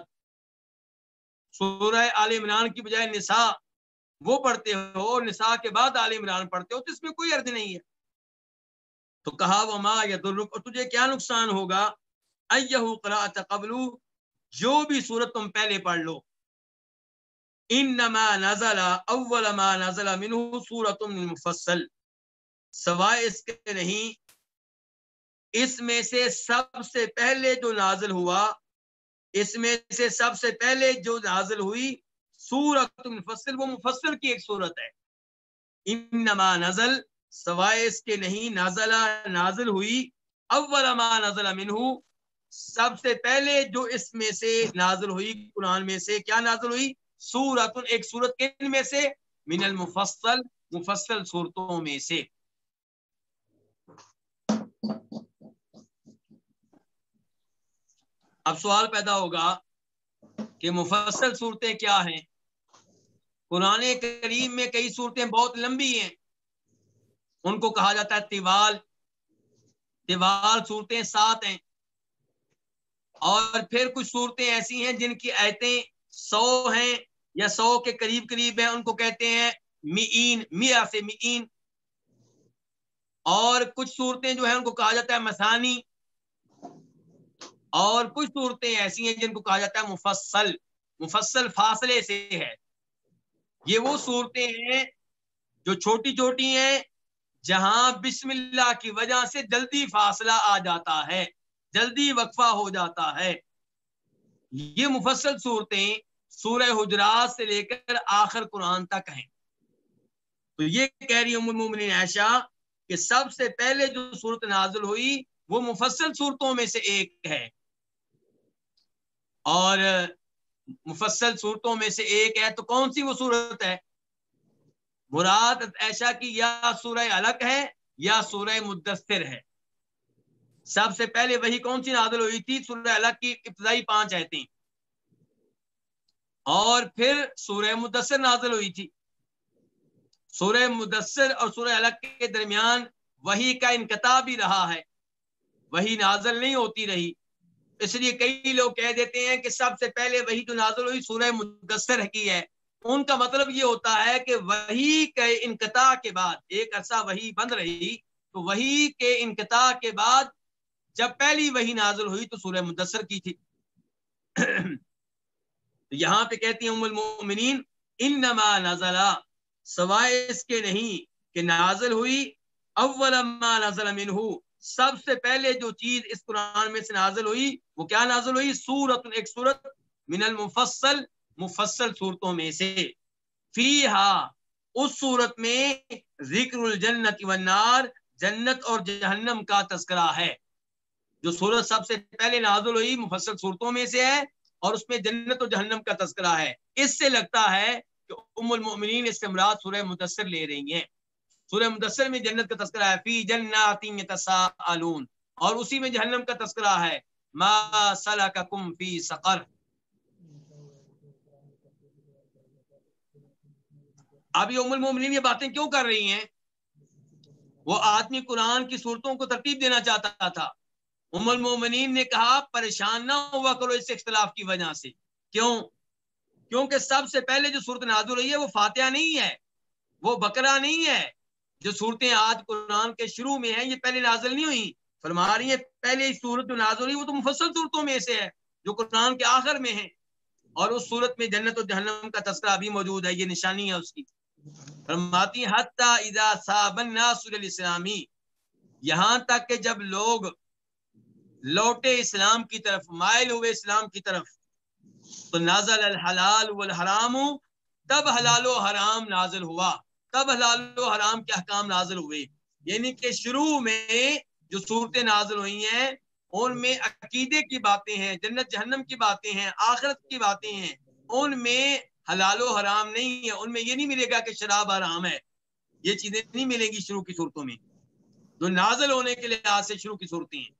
سورہ آل عمران کی بجائے نساء وہ پڑھتے ہو اور نساء کے بعد آل عمران پڑھتے ہو تو اس میں کوئی حرج نہیں ہے. تو کہا وما یضرک، اور تجھے کیا نقصان ہوگا، ایہ قرأت قبل، جو بھی سورت تم پہلے پڑھ لو. انما نزل اول ما نزل منہ سورۃ مفصل، سوائے اس کے نہیں اس میں سے سب سے پہلے جو نازل ہوا، اس میں سے سب سے پہلے جو نازل ہوئی سورۃ مفصل، وہ مفصل کی ایک صورت ہے. انما نزل، سوائے اس کے نہیں، نازل ہوئی، اول ما نزل منہ، سب سے پہلے جو اس میں سے نازل ہوئی قرآن میں سے، کیا نازل ہوئی؟ سورۃ، ایک سورت. کن میں سے؟ من المفصل، مفصل صورتوں میں سے. اب سوال پیدا ہوگا کہ مفصل صورتیں کیا ہیں؟ قرآن کریم میں کئی صورتیں بہت لمبی ہیں، ان کو کہا جاتا ہے طوال. صورتیں 7 ہیں. اور پھر کچھ صورتیں ایسی ہیں جن کی آیتیں 100 ہیں یا 100 کے قریب قریب ہیں، ان کو کہتے ہیں مئین، 100 سے مئین. اور کچھ صورتیں جو ہیں ان کو کہا جاتا ہے مثانی. اور کچھ صورتیں ایسی ہیں جن کو کہا جاتا ہے مفصل. مفصل فاصلے سے ہے. یہ وہ صورتیں ہیں جو چھوٹی چھوٹی ہیں، جہاں بسم اللہ کی وجہ سے جلدی فاصلہ آ جاتا ہے، جلدی وقفہ ہو جاتا ہے. یہ مفصل صورتیں سورہ حجرات سے لے کر آخر قرآن تک ہیں. تو یہ کہہ رہی ام المومنین عائشہ کہ سب سے پہلے جو صورت نازل ہوئی وہ مفصل صورتوں میں سے ایک ہے. اور مفصل صورتوں میں سے ایک ہے تو کون سی وہ صورت ہے؟ مراد عائشہ کی یا سورہ علق ہے یا سورہ مدثر ہے. سب سے پہلے وہی کون سی نازل ہوئی تھی؟ سورہ علق کی ابتدائی 5 آیتیں. اور پھر سورہ مدثر نازل ہوئی تھی. سورہ مدثر اور سورہ علق کے درمیان وحی کا انقطاع بھی رہا ہے، وحی نازل نہیں ہوتی رہی. اس لیے کئی لوگ کہہ دیتے ہیں کہ سب سے پہلے وحی جو نازل ہوئی سورہ مدثر کی ہے. ان کا مطلب یہ ہوتا ہے کہ وحی کے انقطاع کے بعد ایک عرصہ وحی بند رہی، تو وحی کے انقطاع کے بعد جب پہلی وحی نازل ہوئی تو سورہ مدثر کی تھی. یہاں پہ کہتی ہیں ام المؤمنین انما نزل، سوائے اس کے نہیں کہ نازل ہوئی اول ما نزل منہ، سب سے پہلے جو چیز اس قرآن میں سے نازل ہوئی وہ کیا نازل ہوئی؟ سورۃ، ایک سورت، من المفصل، مفصل صورتوں میں سے. فیہا، اس صورت میں ذکر الجنت والنار، جنت اور جہنم کا تذکرہ ہے. جو صورت سب سے پہلے نازل ہوئی مفصل صورتوں میں سے ہے اور اس میں جنت و جہنم کا تذکرہ ہے. اس سے لگتا ہے کہ ام المؤمنین اس سے مراد سورہ مدثر لے رہی ہیں. سورہ مدثر میں جنت کا تذکرہ ہے، فی جنات یتساءلون، اور اسی میں جہنم کا تذکرہ ہے، ما سلککم فی سقر. اب یہ ام المؤمنین یہ باتیں کیوں کر رہی ہیں؟ وہ آدمی قرآن کی صورتوں کو ترتیب دینا چاہتا تھا. ام المومنین نے کہا پریشان نہ ہوا کرو اس اختلاف کی وجہ سے. کیوں؟ کیونکہ سب سے پہلے جو صورت نازل ہوئی ہے وہ فاتحہ نہیں ہے، وہ بقرہ نہیں ہے. جو صورتیں آج قرآن کے شروع میں ہیں یہ پہلے نازل نہیں ہوئی. فرما رہی ہیں پہلے صورت جو نازل ہوئی وہ تو مفصل صورتوں میں سے ہے جو قرآن کے آخر میں ہیں، اور اس صورت میں جنت و جہنم کا تذکرہ بھی موجود ہے، یہ نشانی ہے اس کی. فرماتی حتی اذا صاب الناس الاسلامی، یہاں تک کہ جب لوگ لوٹے اسلام کی طرف، مائل ہوئے اسلام کی طرف، تو نازل الحلال والحرام، تب حلال و حرام نازل ہوا. تب حلال و حرام کے احکام نازل ہوئے. یعنی کہ شروع میں جو صورتیں نازل ہوئی ہیں ان میں عقیدے کی باتیں ہیں، جنت جہنم کی باتیں ہیں، آخرت کی باتیں ہیں. ان میں حلال و حرام نہیں ہے. ان میں یہ نہیں ملے گا کہ شراب حرام ہے، یہ چیزیں نہیں ملیں گی شروع کی صورتوں میں جو نازل ہونے کے لحاظ سے شروع کی صورتیں ہیں.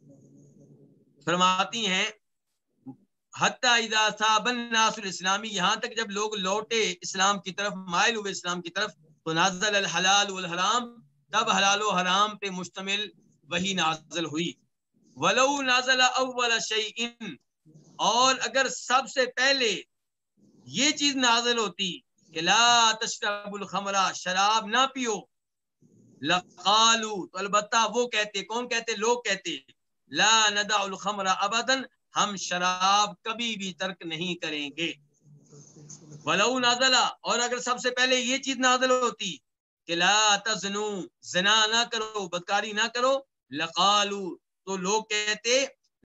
فرماتی ہیں حتی اذا صاب الناس الاسلامی، یہاں تک جب لوگ لوٹے اسلام کی طرف، مائل ہوئے اسلام کی طرف، تو نازل الحلال والحرام، تب حلال و حرام پہ مشتمل وہی نازل ہوئی. ولو نازل اول شیء، اور اگر سب سے پہلے یہ چیز نازل ہوتی کہ لا تشربوا الخمر، شراب نہ پیو، لقالوا، تو البتہ وہ کہتے، کون کہتے؟ لوگ کہتے، لا ندع الخمر ابدا، ہم شراب کبھی بھی ترک نہیں کریں گے. ولو نازل، اور اگر سب سے پہلے یہ چیز نازل ہوتی کہ لا تزنوا، زنا نہ کرو، بدکاری نہ کرو، لقالو، تو لوگ کہتے.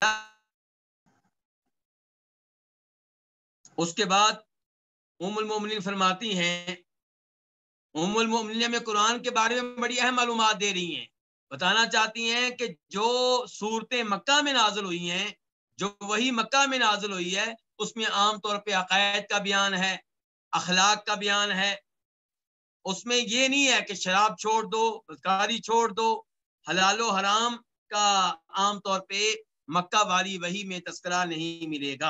اس کے بعد ام المومنین فرماتی ہیں، ام المومنین ہمیں قرآن کے بارے میں بڑی اہم معلومات دے رہی ہیں. بتانا چاہتی ہیں کہ جو صورتیں مکہ میں نازل ہوئی ہیں، جو وہی مکہ میں نازل ہوئی ہے، اس میں عام طور پہ عقائد کا بیان ہے، اخلاق کا بیان ہے. اس میں یہ نہیں ہے کہ شراب چھوڑ دو، بدکاری چھوڑ دو. حلال و حرام کا عام طور پہ مکہ والی وحی میں تذکرہ نہیں ملے گا.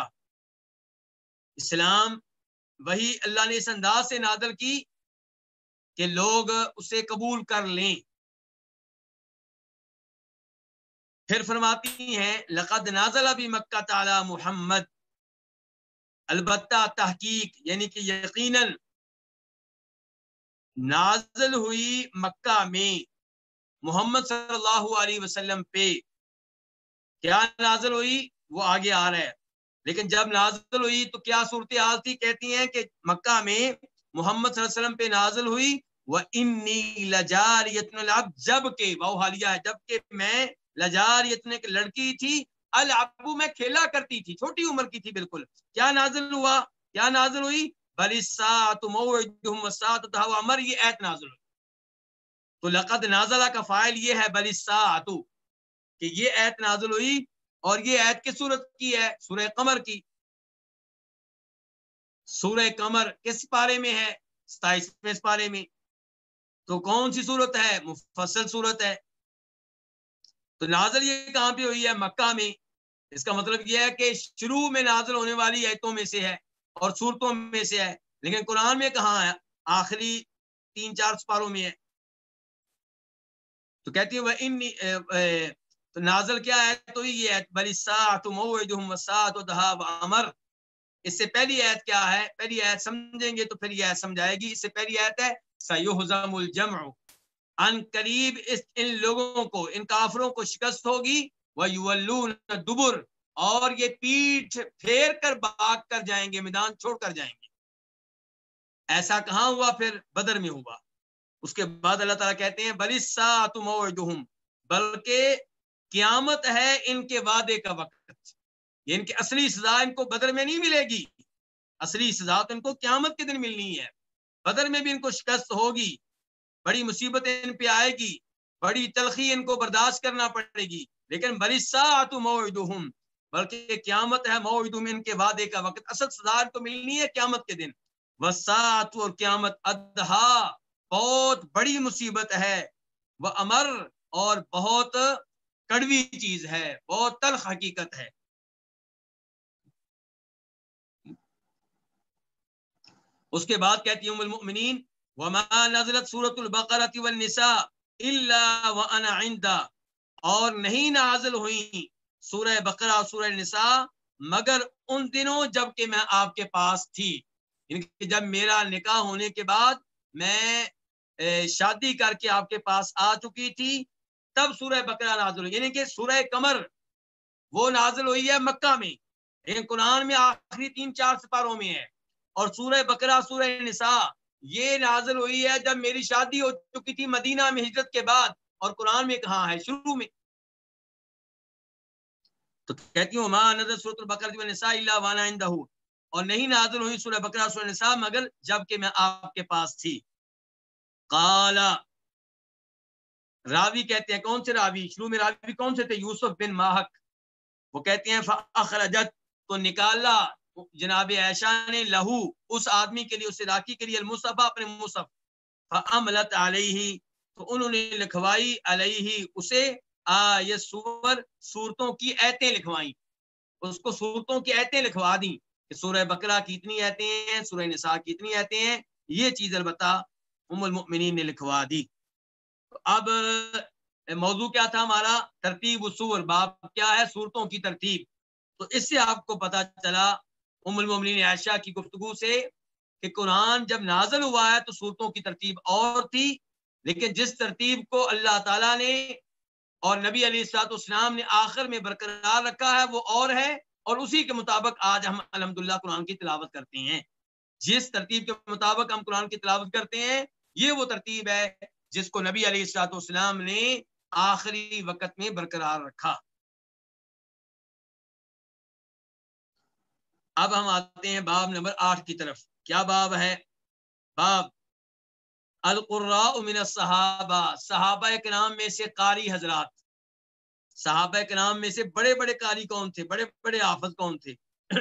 اسلام وہی اللہ نے اس انداز سے نازل کی کہ لوگ اسے قبول کر لیں. پھر فرماتی ہیں لقد نازل بمکہ تعالی محمد، البتہ تحقیق یعنی کہ یقیناً نازل ہوئی مکہ میں محمد صلی اللہ علیہ وسلم پہ. کیا نازل ہوئی وہ آگے آ رہا ہے، لیکن جب نازل ہوئی تو کیا صورتحال تھی؟ کہتی ہیں کہ مکہ میں محمد صلی اللہ علیہ وسلم پہ نازل ہوئی وَإِنِّي لَجَارِيَةٌ الْعَبْدِ، جب کہ وہ حالیہ ہے، جب کہ میں لجاریتن ایک لڑکی تھی، العبو میں کھیلا کرتی تھی، چھوٹی عمر کی تھی بالکل. کیا نازل ہوا؟ کیا نازل ہوئی؟ بل الساعۃ موعدہم والساعۃ تدہا وامر، یہ ایت نازل ہوئی. تو لقد نازلہ کا فاعل یہ ہے بل الساعۃ، کہ یہ ایت نازل ہوئی. اور یہ ایت کس سورت کی ہے؟ سورہ قمر کی. سورہ قمر کس پارے میں ہے؟ 27ویں پارے میں. تو کون سی صورت ہے؟ مفصل صورت ہے. تو نازل یہ کہاں پہ ہوئی ہے؟ مکہ میں. اس کا مطلب یہ ہے کہ شروع میں نازل ہونے والی آیتوں میں سے ہے اور صورتوں میں سے ہے، لیکن قرآن میں کہاں ہے؟ آخری 3-4 سپاروں میں ہے. تو کہتی ہے وہ تو نازل کیا ہے؟ تو یہ ہے بل الساعۃ موعدہم والساعۃ تدہا وامر. اس سے پہلی آیت کیا ہے؟ پہلی آیت سمجھیں گے تو پھر یہ آیت سمجھائے گی. اس سے پہلی آیت ہے سیہزم الجمع، ان قریب ان لوگوں کو، ان کافروں کو شکست ہوگی. وَيُوَلُّونَ الدُّبُرَ، اور یہ پیٹھ پھیر کر بھاگ کر جائیں گے، میدان چھوڑ کر جائیں گے. ایسا کہاں ہوا؟ پھر بدر میں ہوا. اس کے بعد اللہ تعالیٰ کہتے ہیں بل الساعۃ موعدہم، بلکہ قیامت ہے ان کے وعدے کا وقت. یہ ان کی اصلی سزا ان کو بدر میں نہیں ملے گی، اصلی سزا تو ان کو قیامت کے دن ملنی ہے. بدر میں بھی ان کو شکست ہوگی، بڑی مصیبتیں ان پہ آئے گی، بڑی تلخی ان کو برداشت کرنا پڑے گی، لیکن بل الساعۃ موعدہم، بلکہ قیامت ہے موعدہم، ان کے وعدے کا وقت. اصل سزا تو ملنی ہے قیامت کے دن. والساعۃ، اور قیامت، ادہا، بہت بڑی مصیبت ہے، وہ امر، اور بہت کڑوی چیز ہے، بہت تلخ حقیقت ہے. اس کے بعد کہتی ام المؤمنین وما نزلت سورۃ البقرۃ والنساء الا وانا عندها، اور نہیں نازل ہوئی سورہ بقرہ اور سورہ نساء مگر ان دنوں جب کہ میں آپ کے پاس تھی. یعنی جب میرا نکاح ہونے کے بعد میں شادی کر کے آپ کے پاس آ چکی تھی، تب سورہ بقرہ نازل ہوئی. یعنی کہ سورہ قمر وہ نازل ہوئی ہے مکہ میں، لیکن قرآن میں آخری 3-4 سپاروں میں ہے. اور سورہ بقرہ، سورہ نساء یہ نازل ہوئی ہے جب میری شادی ہو چکی تھی مدینہ میں ہجرت کے بعد. اور قرآن میں کہاں ہے؟ شروع میں. تو کہتی ہوں ما نزلت سورۃ البقرۃ والنساء الا وانا عنده، اور نہیں نازل ہوئی سورہ بقرہ سورہ نساء مگر جب کہ میں آپ کے پاس تھی. قال، راوی کہتے ہیں، کون سے راوی؟ شروع میں راوی کون سے تھے؟ یوسف بن ماہک. وہ کہتے ہیں فاخرجت، تو نکالا جناب عائشہ نے، لہو، اس آدمی کے لیے، اس عراقی کے لیے، المصحف، اپنے مصحف. فعملت علیہ، تو انہوں نے لکھوائی، علیہ اسے، آیت سور، سورتوں کی ایتیں لکھوائیں. اس کو سورتوں کی ایتیں لکھوا دیں کہ سورہ بقرہ کی اتنی ایتیں ہیں، سورہ نساء کی اتنی ایتیں ہیں. یہ چیز البتہ ام المؤمنین نے لکھوا دی. اب موضوع کیا تھا ہمارا؟ ترتیب السور، باب کیا ہے؟ سورتوں کی ترتیب. تو اس سے آپ کو پتا چلا ام المومنین عائشہ کی گفتگو سے کہ قرآن جب نازل ہوا ہے تو سورتوں کی ترتیب اور تھی، لیکن جس ترتیب کو اللہ تعالیٰ نے اور نبی علیہ الصلوۃ والسلام نے آخر میں برقرار رکھا ہے وہ اور ہے، اور اسی کے مطابق آج ہم الحمدللہ قرآن کی تلاوت کرتے ہیں. جس ترتیب کے مطابق ہم قرآن کی تلاوت کرتے ہیں یہ وہ ترتیب ہے جس کو نبی علیہ الصلوۃ والسلام نے आखिरी वक्त में बरकरार रखा। अब हम आते हैं बाब नंबर 8 की तरफ। क्या बाब है? बाब अल कुर्राउ मिन सहाबा, सहाबा किराम में से कारी हजरात, सहाबा किराम में से बड़े बड़े कारी कौन थे, बड़े बड़े हाफिज कौन थे?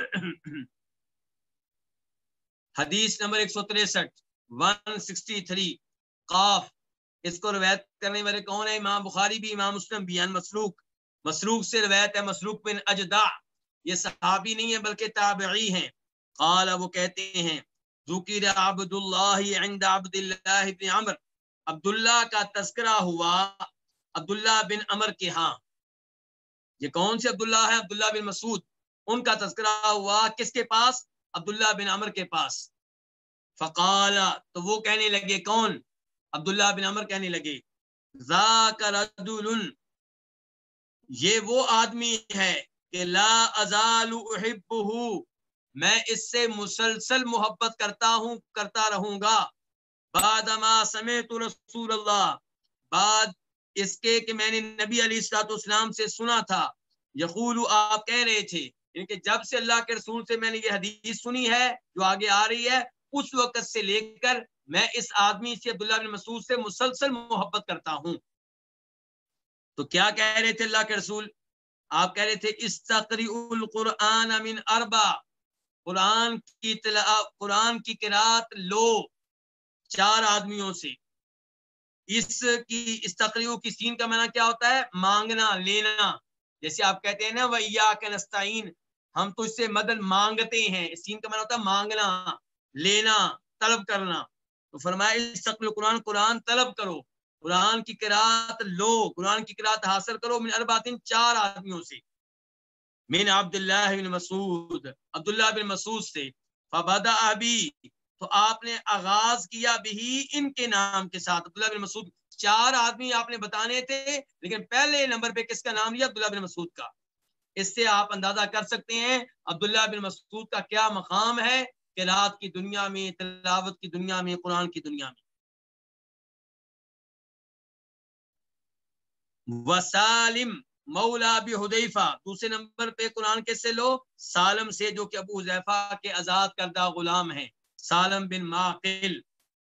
हदीस नंबर 163 163 काफ। इसको रवायत करने वाले कौन है? इमाम बुखारी भी, इमाम मुस्लिम भी। मसरूक, मसरूक से रवायत है, मसरूक बिन अजदा, ये सहाबी नहीं है बल्कि ताबई हैं। काला, वो कहते हैं, ज़ुकिर अब्दुल्लाह इंद अब्दुल्लाह इब्न अमर, अब्दुल्लाह का तस्करा हुआ अब्दुल्लाह बिन अमर के यहाँ। ये कौन से अब्दुल्ला है? अब्दुल्ला बिन मसूद। उनका तस्करा हुआ किसके पास? अब्दुल्ला बिन अमर के पास। फकाला, तो वो कहने लगे, कौन? अब्दुल्ला बिन अमर कहने लगे, ज़ाका रजुलुन, ये वो आदमी है कि ला अज़ालु उहिब्बुहु, मैं इससे मुसलसल मोहब्बत करता रहूंगा। बादमा समेतु रसूलल्लाह, बाद इसके कि मैंने नबी अलैहिस्सलाम से सुना था, यकूलु, आप कह रहे थे, इनके जब से अल्लाह के रसूल से मैंने ये हदीस सुनी है जो आगे आ रही है, उस वक्त से लेकर मैं इस आदमी से, अब्दुल्लाह बिन मसूद से मुसलसल मोहब्बत करता हूं। तो क्या कह रहे थे अल्लाह के रसूल? आप कह रहे थे, इस्तक़रिउल कुरआन मिन अरबा, कुरान की किरात लो 4 आदमियों से। इसकी इस्तक़रिउ की सीन का माना क्या होता है? मांगना, लेना। जैसे आप कहते हैं ना, वइय्याका नस्तईन, हम तो इससे मदद मांगते हैं। इस सीन का माना होता है मांगना, लेना, तलब करना। तो फरमाया इस्तक़रिउ कुरान, कुरान तलब करो, कुरान की किरात लो, कुरान की किरात हासिल करो, मिन अरबातिन 4 आदमियों से। मिन अब्दुल्लाह बिन मसूद, अब्दुल्लाह बिन मसूद से। फबदा अबी, तो आपने आगाज किया भी, इनके नाम के साथ, अब्दुल्लाह बिन मसूद। 4 आदमी आपने बताने थे, लेकिन पहले नंबर पे किसका नाम लिया? अब्दुल्लाह बिन मसूद का। इससे आप अंदाजा कर सकते हैं अब्दुल्लाह बिन मसूद का क्या मकाम है किरात की दुनिया में, तिलावत की दुनिया में, कुरान की दुनिया में। वसालिम मौला अबी हुदैफा, दूसरे नंबर पे कुरान कैसे लो? सालम से, जो कि अबू हुदैफा के आजाद करदा गुलाम हैं, सालम बिन माकिल।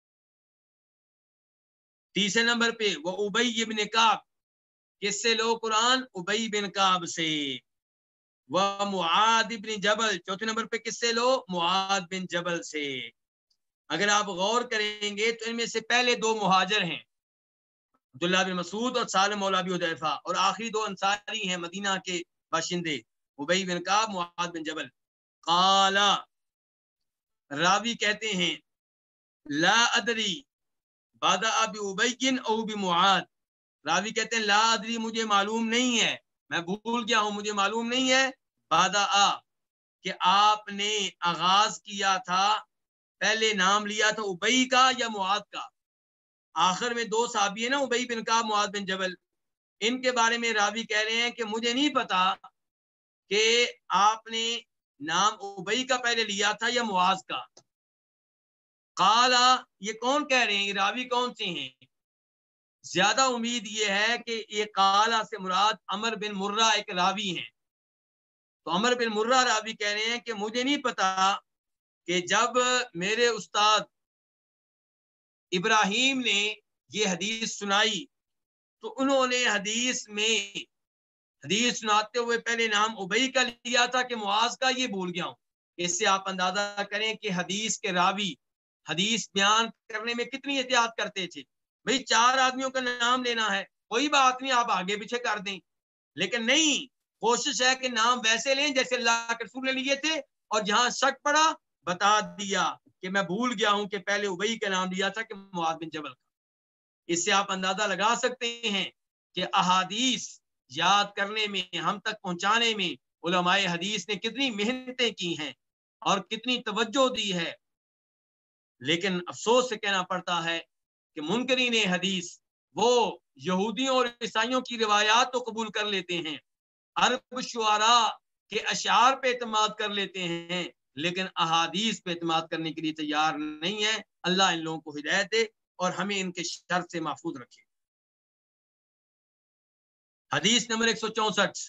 तीसरे नंबर पे वो उबई इब्न काब, किससे लो कुरान? उबई बिन काब से। वह मुआद इब्न जबल, चौथे नंबर पे किससे लो? मुआद बिन जबल से। अगर आप गौर करेंगे तो इनमें से पहले 2 मुहाजिर हैं, अब्दुल्लाह बिन मसूद और सालिम मौला अबी हुदैफा, और आखिरी 2 अंसारी हैं, मदीना के बाशिंदे, उबई बिन काब, मुआद बिन जबल। काला, रावी कहते हैं, ला अदरी बादा अबी उबैन औ बि मुआद, रावी कहते हैं, ला अदरी, मुझे मालूम नहीं है, मैं भूल गया हूं, मुझे मालूम नहीं है, बादा आ, कि आपने आगाज किया था, पहले नाम लिया था उबई का या मुआद का। आखिर में 2 साहबी है ना, उबई बिन काब, मुआद बिन जबल, इनके बारे में रावी कह रहे हैं कि मुझे नहीं पता कि आपने नाम उबई का पहले लिया था या मुआज का। काला, ये कौन कह रहे हैं? ये रावी कौन से हैं? ज्यादा उम्मीद ये है कि ये काला से मुराद अमर बिन मुर्रा एक रावी हैं। तो अमर बिन मुर्रा रावी कह रहे हैं कि मुझे नहीं पता कि जब मेरे उस्ताद इब्राहिम ने ये हदीस सुनाई तो उन्होंने हदीस सुनाते हुए पहले नाम उबई का लिया था कि मुआज का, ये भूल गया हूं। इससे आप अंदाजा करें कि हदीस के रावी हदीस बयान करने में कितनी एहतियात करते थे। भाई 4 आदमियों का नाम लेना है, कोई बात नहीं, आप आगे पीछे कर दें, लेकिन नहीं, कोशिश है कि नाम वैसे लें जैसे अल्लाह के रसूल ने लिए थे, और जहां शक पड़ा बता दिया कि मैं भूल गया हूं कि पहले उबई का नाम लिया था कि मुआज बिन जबल का। इससे आप अंदाजा लगा सकते हैं कि अहादीस याद करने में, हम तक पहुंचाने में उलमाए हदीस ने कितनी मेहनतें की हैं और कितनी तवज्जो दी है। लेकिन अफसोस से कहना पड़ता है कि मुनकरीन हदीस वो यहूदियों और ईसाइयों की रिवायात तो कबूल कर लेते हैं, अरब शुआरा के अशार पे एतमाद कर लेते हैं, लेकिन अहादीस पे एतमाद करने के लिए तैयार नहीं है। अल्लाह इन लोगों को हिदायत दे और हमें इनके शर से महफूज रखे। حدیث نمبر 164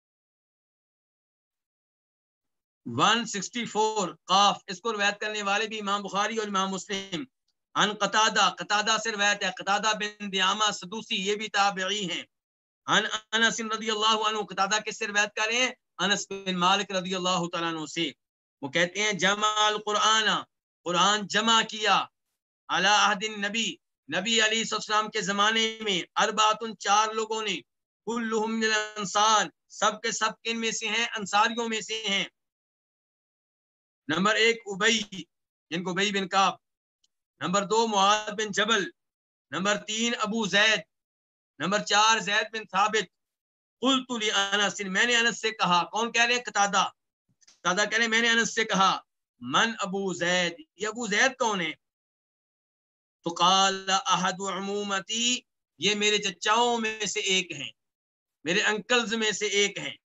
164 قاف، اس کو روایت کرنے والے بھی امام بخاری اور امام مسلم. عن قتادہ، قتادہ سے روایت ہے، قتادہ بن دیامہ سدوسی، یہ بھی تابعی ہیں. عن انس رضی اللہ عنہ، قتادہ کس سے روایت کر رہے ہیں؟ انس بن مالک رضی اللہ تعالیٰ عنہ سے. وہ کہتے ہیں جمع القرآن، قرآن جمع کیا، علی عہد النبی، نبی علیہ السلام کے زمانے میں، اربعۃ، چار لوگوں نے، کلہم من الانصار، سب کے سب کن میں سے ہیں؟ انصاریوں میں سے ہیں. نمبر 1 ابی، جن کو ابی بن کعب. نمبر 2 معاذ بن جبل. نمبر 3 ابو زید. نمبر 4 زید بن ثابت. قلت لانس، میں نے انس سے کہا. کون کہہ رہے ہیں؟ قتادہ. قتادہ کہہ رہے ہیں میں نے انس سے کہا من ابو زید، یہ ابو زید کون ہے؟ تو قال احد عمومتی، یہ میرے چچاؤں میں سے ایک ہیں، میرے انکلز میں سے ایک ہیں.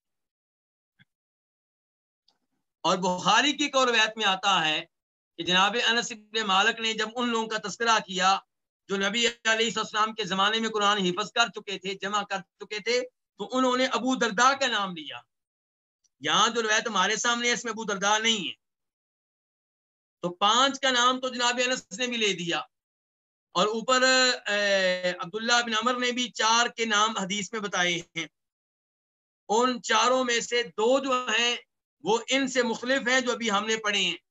اور بخاری کی ایک اور روایت میں آتا ہے کہ جناب انس بن مالک نے جب ان لوگوں کا تذکرہ کیا جو نبی علیہ السلام کے زمانے میں قرآن حفظ کر چکے تھے، جمع کر چکے تھے، تو انہوں نے ابو درداء کا نام لیا. یہاں جو روایت ہمارے سامنے ہے اس میں ابو درداء نہیں ہے. تو 5 کا نام تو جناب انس نے بھی لے دیا، اور اوپر عبداللہ بن عمر نے بھی 4 کے نام حدیث میں بتائے ہیں. ان چاروں میں سے 2 جو ہیں وہ ان سے مختلف ہیں جو ابھی ہم نے پڑھے ہیں.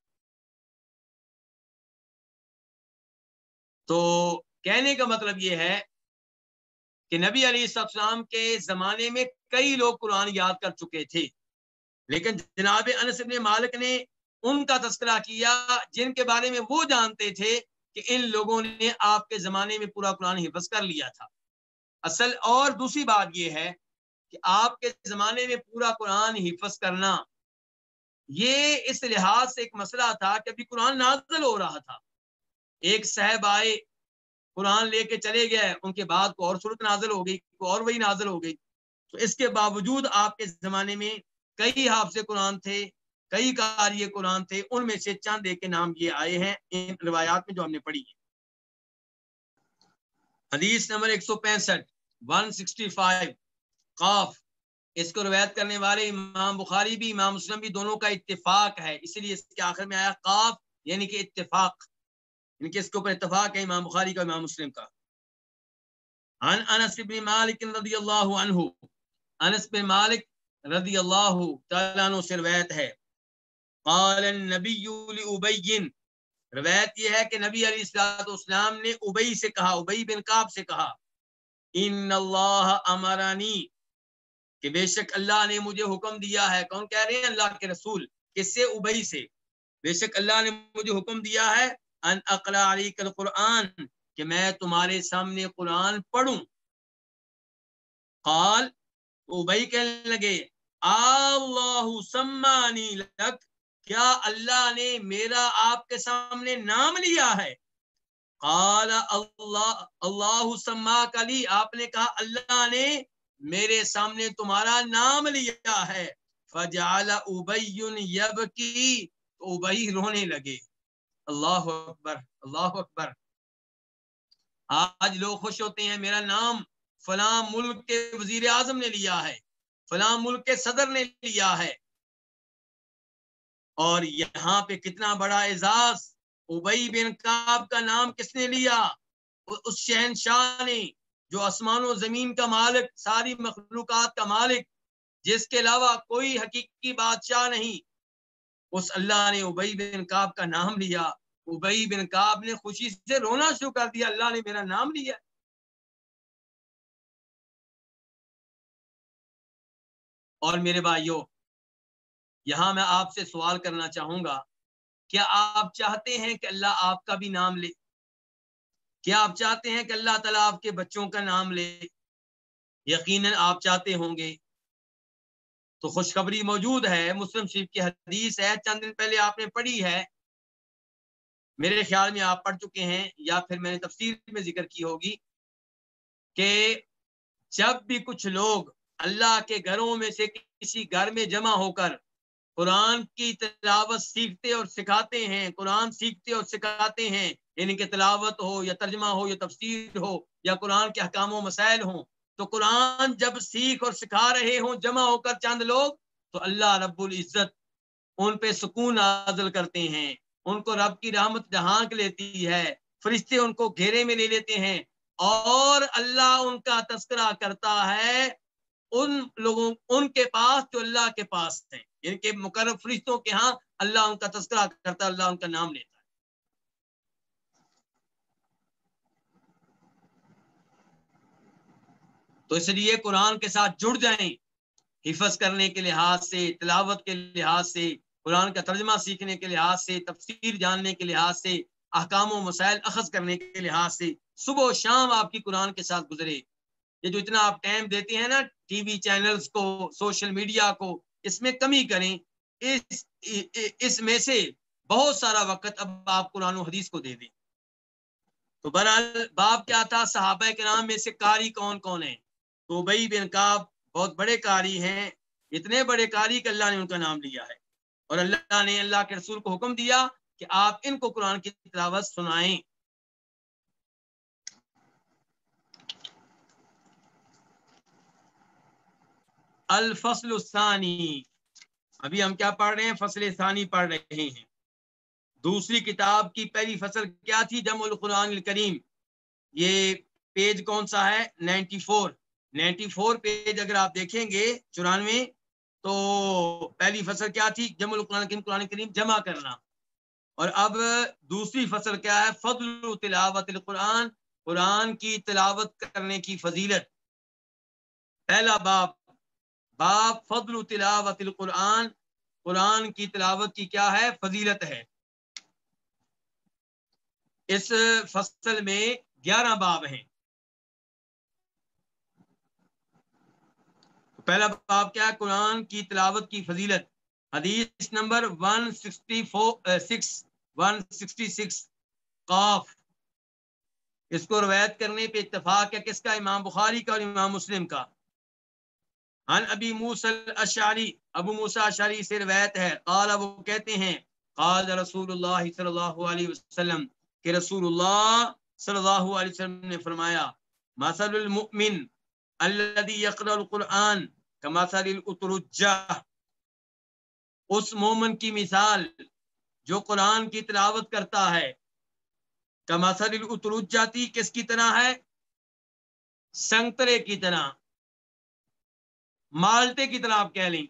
تو کہنے کا مطلب یہ ہے کہ نبی علیہ السلام کے زمانے میں کئی لوگ قرآن یاد کر چکے تھے، لیکن جناب انس بن مالک نے ان کا تذکرہ کیا جن کے بارے میں وہ جانتے تھے کہ ان لوگوں نے آپ کے زمانے میں پورا قرآن حفظ کر لیا تھا. اصل اور دوسری بات یہ ہے کہ آپ کے زمانے میں پورا قرآن حفظ کرنا یہ اس لحاظ سے ایک مسئلہ تھا کہ ابھی قرآن نازل ہو رہا تھا. ایک صاحب آئے قرآن لے کے چلے گئے، ان کے بعد کو اور صورت نازل ہو گئی، کو اور وہی نازل ہو گئی. تو اس کے باوجود آپ کے زمانے میں کئی حافظ قرآن تھے، کئی قاری قرآن تھے، ان میں سے چند ایک کے نام یہ آئے ہیں ان روایات میں جو ہم نے پڑھی ہے. حدیث نمبر 165 165 قاف، اس کو روایت کرنے والے امام بخاری بھی امام مسلم بھی دونوں کا اتفاق ہے، اسی لیے اس کے آخر میں آیا قاف، یعنی کہ اتفاق، یعنی کہ اس کے اوپر اتفاق ہے امام بخاری کا امام مسلم کا. عن انس بن مالک رضی اللہ عنہ، انس بن مالک رضی اللہ تعالیٰ عنہ سے روایت ہے. قال النبی لأبی، روایت یہ ہے کہ نبی علیہ السلام نے ابی سے کہا، ابی بن کعب سے کہا، ان اللہ امرانی، کہ بے شک اللہ نے مجھے حکم دیا ہے. کون کہہ رہے ہیں؟ اللہ کے رسول. کس سے؟ ابی سے. بے شک اللہ نے مجھے حکم دیا ہے ان اقرا علیک القرآن، کہ میں تمہارے سامنے قرآن پڑھوں. قال، ابی کہنے لگے اللہ سمانی لک، کیا اللہ نے میرا آپ کے سامنے نام لیا ہے؟ قال اللہ سماک علی، آپ نے کہا اللہ نے میرے سامنے تمہارا نام لیا ہے. فجعل ابی یبکی، تو ابی رونے لگے. اللہ اکبر، اللہ اکبر. آج لوگ خوش ہوتے ہیں میرا نام فلاں ملک کے وزیر اعظم نے لیا ہے، فلاں ملک کے صدر نے لیا ہے. اور یہاں پہ کتنا بڑا اعزاز، ابی بن کعب کا نام کس نے لیا؟ اس شہنشاہ نے جو آسمان و زمین کا مالک، ساری مخلوقات کا مالک، جس کے علاوہ کوئی حقیقی بادشاہ نہیں، اس اللہ نے ابی بن کعب کا نام لیا. ابی بن کعب نے خوشی سے رونا شروع کر دیا، اللہ نے میرا نام لیا. اور میرے بھائیوں، یہاں میں آپ سے سوال کرنا چاہوں گا، کیا آپ چاہتے ہیں کہ اللہ آپ کا بھی نام لے؟ کیا آپ چاہتے ہیں کہ اللہ تعالیٰ آپ کے بچوں کا نام لے؟ یقیناً آپ چاہتے ہوں گے. تو خوشخبری موجود ہے، مسلم شریف کی حدیث ہے، چند دن پہلے آپ نے پڑھی ہے، میرے خیال میں آپ پڑھ چکے ہیں یا پھر میں نے تفسیر میں ذکر کی ہوگی، کہ جب بھی کچھ لوگ اللہ کے گھروں میں سے کسی گھر میں جمع ہو کر قرآن کی تلاوت سیکھتے اور سکھاتے ہیں، قرآن سیکھتے اور سکھاتے ہیں، یعنی کہ تلاوت ہو یا ترجمہ ہو یا تفسیر ہو یا قرآن کے احکام و مسائل ہوں، تو قرآن جب سیکھ اور سکھا رہے ہوں جمع ہو کر چند لوگ، تو اللہ رب العزت ان پہ سکون نازل کرتے ہیں، ان کو رب کی رحمت ڈھانک لیتی ہے، فرشتے ان کو گھیرے میں لے لیتے ہیں، اور اللہ ان کا تذکرہ کرتا ہے ان لوگوں ان کے پاس جو اللہ کے پاس ہیں، یعنی کہ مقرب فرشتوں کے ہاں اللہ ان کا تذکرہ کرتا ہے، اللہ ان کا نام لیتا ہے۔ تو اس لیے قرآن کے ساتھ جڑ جائیں، حفظ کرنے کے لحاظ سے، تلاوت کے لحاظ سے، قرآن کا ترجمہ سیکھنے کے لحاظ سے، تفسیر جاننے کے لحاظ سے، احکام و مسائل اخذ کرنے کے لحاظ سے، صبح و شام آپ کی قرآن کے ساتھ گزرے۔ یہ جو اتنا آپ ٹائم دیتے ہیں نا ٹی وی چینلز کو، سوشل میڈیا کو، اس میں کمی کریں، اس میں سے بہت سارا وقت اب آپ قرآن و حدیث کو دے دیں۔ تو بہرحال باب کیا تھا؟ صحابہ کرام میں سے قاری کون کون ہیں؟ تو ابی بن کعب بہت بڑے قاری ہیں، اتنے بڑے قاری کہ اللہ نے ان کا نام لیا ہے، اور اللہ نے اللہ کے رسول کو حکم دیا کہ آپ ان کو قرآن کی تلاوت سنائیں۔ الفصل الثانی، ابھی ہم کیا پڑھ رہے ہیں؟ فصل ثانی پڑھ رہے ہیں۔ دوسری کتاب کی پہلی فصل کیا تھی؟ جمع القرآن الکریم۔ یہ پیج کون سا ہے؟ 94 پیج اگر آپ دیکھیں گے 94، تو پہلی فصل کیا تھی؟ جمع القرآن الکریم، قرآن کریم جمع کرنا۔ اور اب دوسری فصل کیا ہے؟ فضل تلاوت القرآن، قرآن کی تلاوت کرنے کی فضیلت۔ پہلا باب فضل تلاوت القرآن، قرآن کی تلاوت کی کیا ہے؟ فضیلت ہے۔ اس فصل میں 11 باب ہیں۔ پہلا باب کیا ہے؟ قرآن کی تلاوت کی فضیلت۔ حدیث نمبر 166 قاف، اس کو روایت کرنے پہ اتفاق ہے کس کا؟ امام بخاری کا اور امام مسلم کا۔ عن ابی موسیٰ الاشعری، ابو موسیٰ اشعری سے روایت ہے، قال، وہ کہتے ہیں، قال رسول اللہ صلی اللہ علیہ وسلم، کہ رسول اللہ صلی اللہ علیہ وسلم نے فرمایا، مثل المؤمن الذي يقرأ القرآن كمثل الأترجة، اس مومن کی مثال جو قرآن کی تلاوت کرتا ہے، کمثل الأترجة، کس کی طرح ہے؟ سنگترے کی طرح، مالٹے کی طرح آپ کہہ لیں۔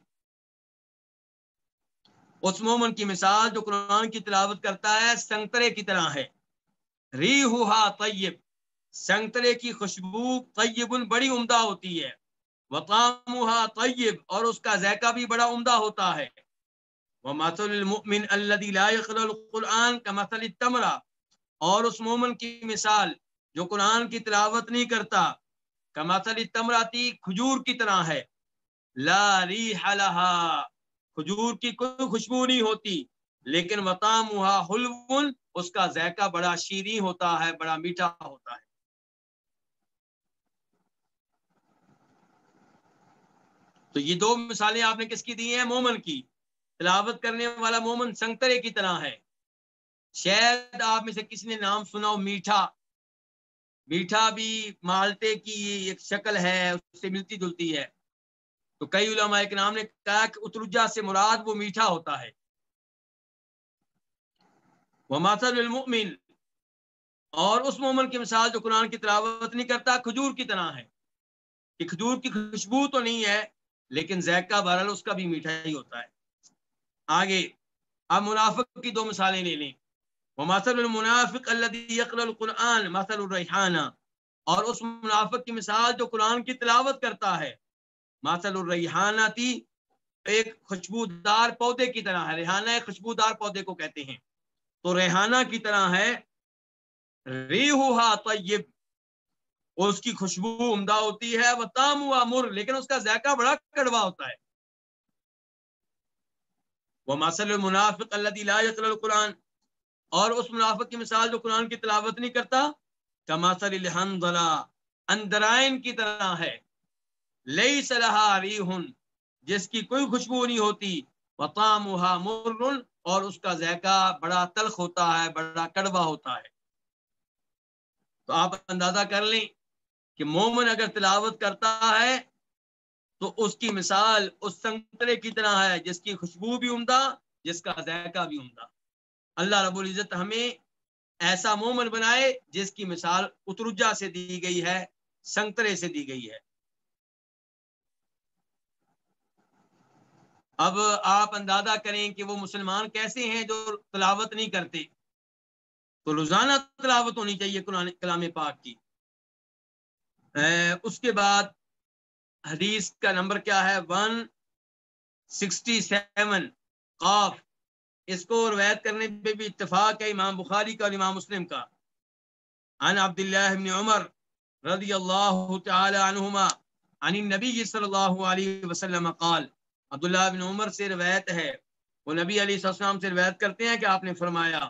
اس مومن کی مثال جو قرآن کی تلاوت کرتا ہے سنگترے کی طرح ہے۔ ریحھا طیب، سنگترے کی خوشبو طیب بڑی عمدہ ہوتی ہے، وطعمھا طیب، اور اس کا ذائقہ بھی بڑا عمدہ ہوتا ہے۔ ومثل المؤمن الذي لا يقرأ القرآن كمثل التمرة، اور اس مومن کی مثال جو قرآن کی تلاوت نہیں کرتا، کمثل التمرة، کھجور کی طرح ہے، لا ریح لها، کھجور کی کوئی خوشبو نہیں ہوتی، لیکن وطعمھا حلو، اس کا ذائقہ بڑا شیریں ہوتا ہے، بڑا میٹھا ہوتا ہے۔ تو یہ دو مثالیں آپ نے کس کی دی ہیں؟ مومن کی۔ تلاوت کرنے والا مومن سنگترے کی طرح ہے۔ شاید آپ میں سے کسی نے نام سنا ہو میٹھا، میٹھا بھی مالٹے کی ایک شکل ہے، اس سے ملتی جلتی ہے۔ تو کئی علماء کرام نے کہا کہ اترجہ سے مراد وہ میٹھا ہوتا ہے۔ ومثل المؤمن، اور اس مومن کی مثال جو قرآن کی تلاوت نہیں کرتا کھجور کی طرح ہے، کہ کھجور کی خوشبو تو نہیں ہے لیکن ذائقہ بہرحال اس کا بھی میٹھا ہی ہوتا ہے۔ آگے اب منافق کی دو مثالیں لے لیں۔ ومثل المنافق الذي يقرأ القرآن مثل الریحانہ، اور اس منافق کی مثال جو قرآن کی تلاوت کرتا ہے، مثل الریحانہ، ایک خوشبودار پودے کی طرح ہے۔ ریحانہ ایک خوشبودار پودے کو کہتے ہیں، تو ریحانہ کی طرح ہے۔ ریحھا طیب، اس کی خوشبو عمدہ ہوتی ہے، وطعمھا مر، لیکن اس کا ذائقہ بڑا کڑوا ہوتا ہے۔ ومثل المنافق الذي لا يقرأ القرآن، اور اس منافق کی مثال جو قرآن کی تلاوت نہیں کرتا، کمثل الحنظلہ، اندرائن کی طرح ہے، لیس لها ریح، جس کی کوئی خوشبو نہیں ہوتی، وطعمھا مر، اور اس کا ذائقہ بڑا تلخ ہوتا ہے، بڑا کڑوا ہوتا ہے۔ تو آپ اندازہ کر لیں کہ مومن اگر تلاوت کرتا ہے تو اس کی مثال اس سنترے کی طرح ہے جس کی خوشبو بھی عمدہ، جس کا ذائقہ بھی عمدہ۔ اللہ رب العزت ہمیں ایسا مومن بنائے جس کی مثال اترجا سے دی گئی ہے، سنترے سے دی گئی ہے۔ اب آپ اندازہ کریں کہ وہ مسلمان کیسے ہیں جو تلاوت نہیں کرتے، تو روزانہ تلاوت ہونی چاہیے قرآن کلام پاک کی۔ اس کے بعد حدیث کا نمبر کیا ہے؟ 167 قاف۔ اس کو روایت کرنے پہ بھی اتفاق ہے امام بخاری کا اور امام مسلم کا۔ عن عبداللہ بن عمر رضی اللہ تعالی عنہما عن النبی صلی اللہ علیہ وسلم قال، عبداللہ بن عمر سے روایت ہے، وہ نبی علیہ السلام سے روایت کرتے ہیں کہ آپ نے فرمایا،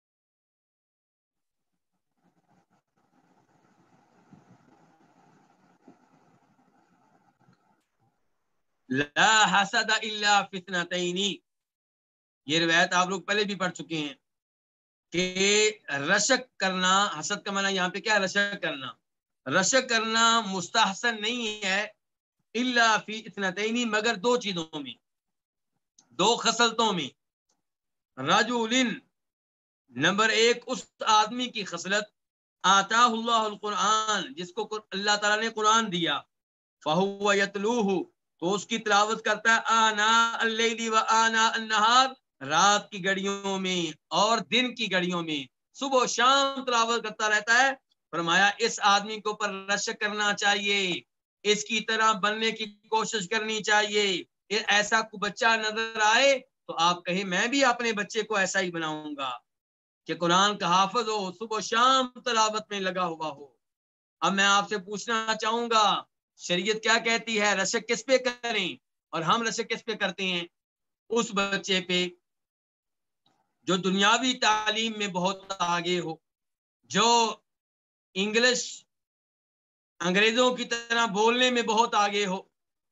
لا حسد الا فی اثنتین۔ یہ روایت آپ لوگ پہلے بھی پڑھ چکے ہیں کہ رشک کرنا، حسد کا معنی یہاں پہ کیا ہے؟ رشک کرنا۔ رشک کرنا مستحسن نہیں ہے الا فی اثنتین، مگر دو چیزوں میں، دو خصلتوں میں۔ رجل، نمبر ایک اس آدمی کی خصلت، آتاہ اللہ القرآن، جس کو اللہ تعالیٰ نے قرآن دیا، فہو یتلوہ، تو اس کی تلاوت کرتا ہے، آناء اللیل و آناء النہار، رات کی گھڑیوں میں اور دن کی گھڑیوں میں، صبح و شام تلاوت کرتا رہتا ہے۔ فرمایا اس آدمی کو پر رشک کرنا چاہیے، اس کی طرح بننے کی کوشش کرنی چاہیے۔ ایسا کوئی بچہ نظر آئے تو آپ کہیں میں بھی اپنے بچے کو ایسا ہی بناؤں گا کہ قرآن کا حافظ ہو، صبح و شام تلاوت میں لگا ہوا ہو۔ اب میں آپ سے پوچھنا چاہوں گا، شریعت کیا کہتی ہے؟ رشک کس پہ کریں؟ اور ہم رشک کس پہ کرتے ہیں؟ اس بچے پہ جو دنیاوی تعلیم میں بہت آگے ہو، جو انگلش انگریزوں کی طرح بولنے میں بہت آگے ہو،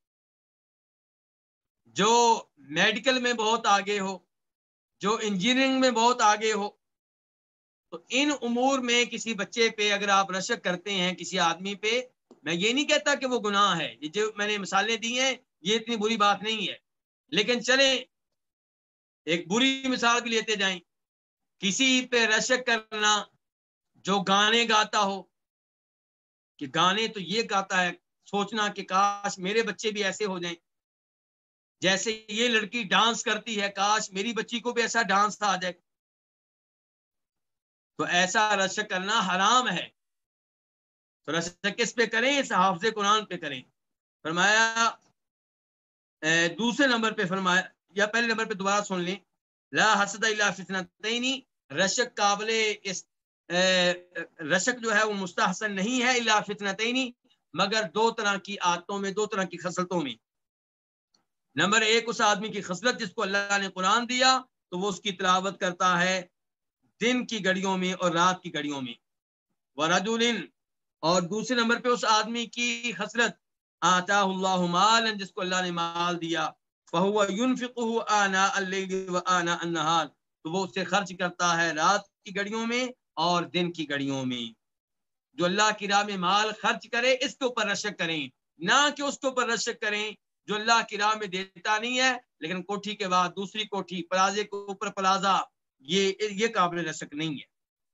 جو میڈیکل میں بہت آگے ہو، جو انجینئرنگ میں بہت آگے ہو۔ تو ان امور میں کسی بچے پہ اگر آپ رشک کرتے ہیں کسی آدمی پہ، میں یہ نہیں کہتا کہ وہ گناہ ہے، یہ جو میں نے مثالیں دی ہیں یہ اتنی بری بات نہیں ہے، لیکن چلیں ایک بری مثال بھی لیتے جائیں۔ کسی پہ رشک کرنا جو گانے گاتا ہو، کہ گانے تو یہ گاتا ہے، سوچنا کہ کاش میرے بچے بھی ایسے ہو جائیں، جیسے یہ لڑکی ڈانس کرتی ہے، کاش میری بچی کو بھی ایسا ڈانس آ جائے، تو ایسا رشک کرنا حرام ہے۔ تو رشک کس پہ کریں؟ اس حافظ قرآن پہ کریں۔ فرمایا دوسرے نمبر پہ فرمایا، یا پہلے نمبر پہ دوبارہ سن لیں، لا حسد الا فی اثنتین، رشک قابل رشک جو ہے وہ مستحسن نہیں ہے الا فی اثنتین، مگر دو طرح کی عادتوں میں، دو طرح کی خصلتوں میں۔ نمبر ایک اس آدمی کی خصلت جس کو اللہ نے قرآن دیا تو وہ اس کی تلاوت کرتا ہے دن کی گھڑیوں میں اور رات کی گھڑیوں میں۔ ورجل، اور دوسرے نمبر پہ اس آدمی کی خصلت، آتاہ اللہ مالا، جس کو اللہ نے مال دیا، فہو ینفقہ آناء اللیل و آناء النہار، تو وہ اسے خرچ کرتا ہے رات کی گھڑیوں میں اور دن کی گھڑیوں میں۔ جو اللہ کی راہ میں مال خرچ کرے اس کے اوپر رشک کریں، نہ کہ اس کے اوپر رشک کریں جو اللہ کی راہ میں دیتا نہیں ہے لیکن کوٹھی کے بعد دوسری کوٹھی، پلازے کے اوپر پلازا، یہ قابل رشک نہیں ہے۔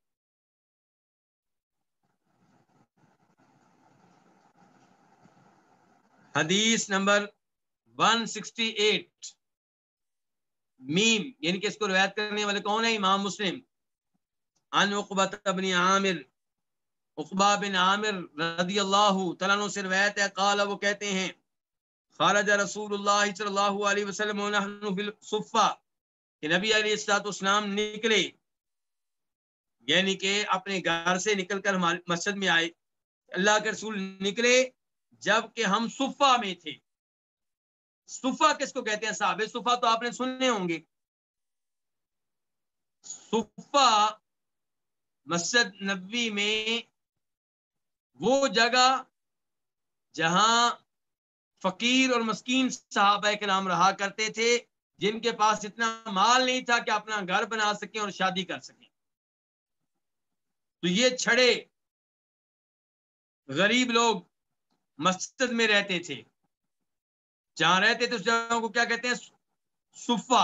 حدیث نمبر 168 میم، یعنی کہ اس کو روایت کرنے والے کون ہیں؟ امام مسلم۔ عن عقبہ بن عامر، عقبہ بن عامر رضی اللہ تعالیٰ عنہ سے روایت ہے، قال، وہ کہتے ہیں، خرج رسول اللہ صلی اللہ علیہ وسلم ونحن فی الصفہ، کہ نبی علیہ الصلوۃ والسلام نکلے، یعنی کہ اپنے گھر سے نکل کر مسجد میں آئے، اللہ کے رسول نکلے جب کہ ہم صفہ میں تھے۔ صفہ کس کو کہتے ہیں صاحب؟ صفہ تو آپ نے سننے ہوں گے۔ صفہ مسجد نبوی میں وہ جگہ جہاں فقیر اور مسکین صحابہ کرام رہا کرتے تھے، جن کے پاس اتنا مال نہیں تھا کہ اپنا گھر بنا سکیں اور شادی کر سکیں، تو یہ چھڑے غریب لوگ مسجد میں رہتے تھے، جہاں رہتے تھے اس جگہ کو کیا کہتے ہیں؟ صفہ،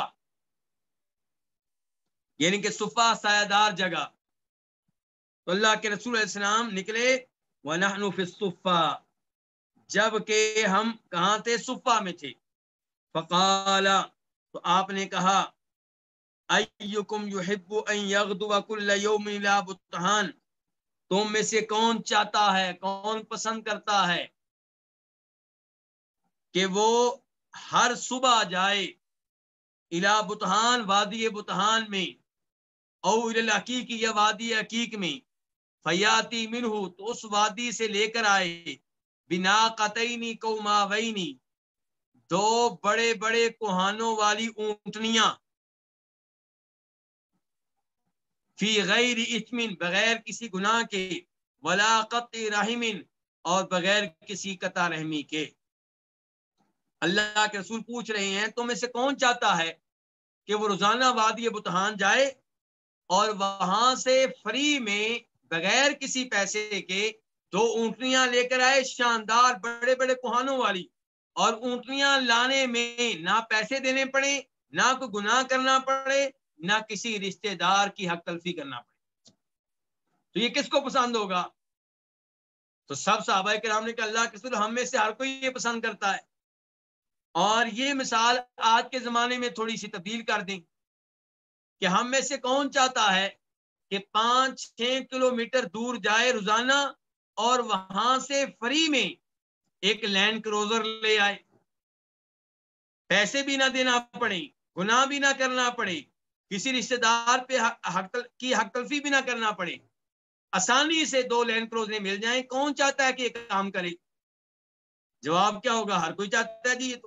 یعنی کہ صفہ سایہ دار جگہ. تو اللہ کے رسول علیہ السلام نکلے وَنَحْنُ فِي الصُّفَّةِ، جب کہ ہم کہاں تھے؟ صفہ میں تھے. فقال، تو آپ نے کہا ایکم یحب ان یغدو کل یوم الی بطحان، تم میں سے کون چاہتا ہے، کون پسند کرتا ہے کہ وہ ہر صبح جائے الی بطحان، وادی بطحان میں، او الی الحقیق، یا وادی حقیق میں، فیاتی منہ، تو اس وادی سے لے کر آئے، بناقتین قوماوین، دو بڑے بڑے کوہانوں والی اونٹنیاں، فی غیر اثم، بغیر کسی گناہ کے، ولا قطع رحم، اور بغیر کسی قطع رحمی کے. اللہ کے رسول پوچھ رہے ہیں تم میں سے کون چاہتا ہے کہ وہ روزانہ وادی بطحان جائے اور وہاں سے فری میں بغیر کسی پیسے کے دو اونٹنیاں لے کر آئے، شاندار بڑے بڑے کوہانوں والی، اور اونٹنیاں لانے میں نہ پیسے دینے پڑے، نہ کوئی گناہ کرنا پڑے، نہ کسی رشتہ دار کی حق تلفی کرنا پڑے. تو یہ کس کو پسند ہوگا؟ تو سب صحابہ کرام نے کہا اللہ کے رسول ہم میں سے ہر کوئی یہ پسند کرتا ہے. اور یہ مثال آج کے زمانے میں تھوڑی سی تبدیل کر دیں کہ ہم میں سے کون چاہتا ہے کہ 5-6 کلومیٹر دور جائے روزانہ اور وہاں سے فری میں ایک لینڈ کروزر لے آئے، پیسے بھی نہ دینا پڑے، گناہ بھی نہ کرنا پڑے، کسی رشتہ دار پہ حق تلفی بھی نہ کرنا پڑے، آسانی سے 2 لینڈ کروزریں مل جائیں. کون چاہتا ہے کہ یہ کام کرے؟ جواب کیا ہوگا؟ ہر کوئی چاہتا ہے جی. یہ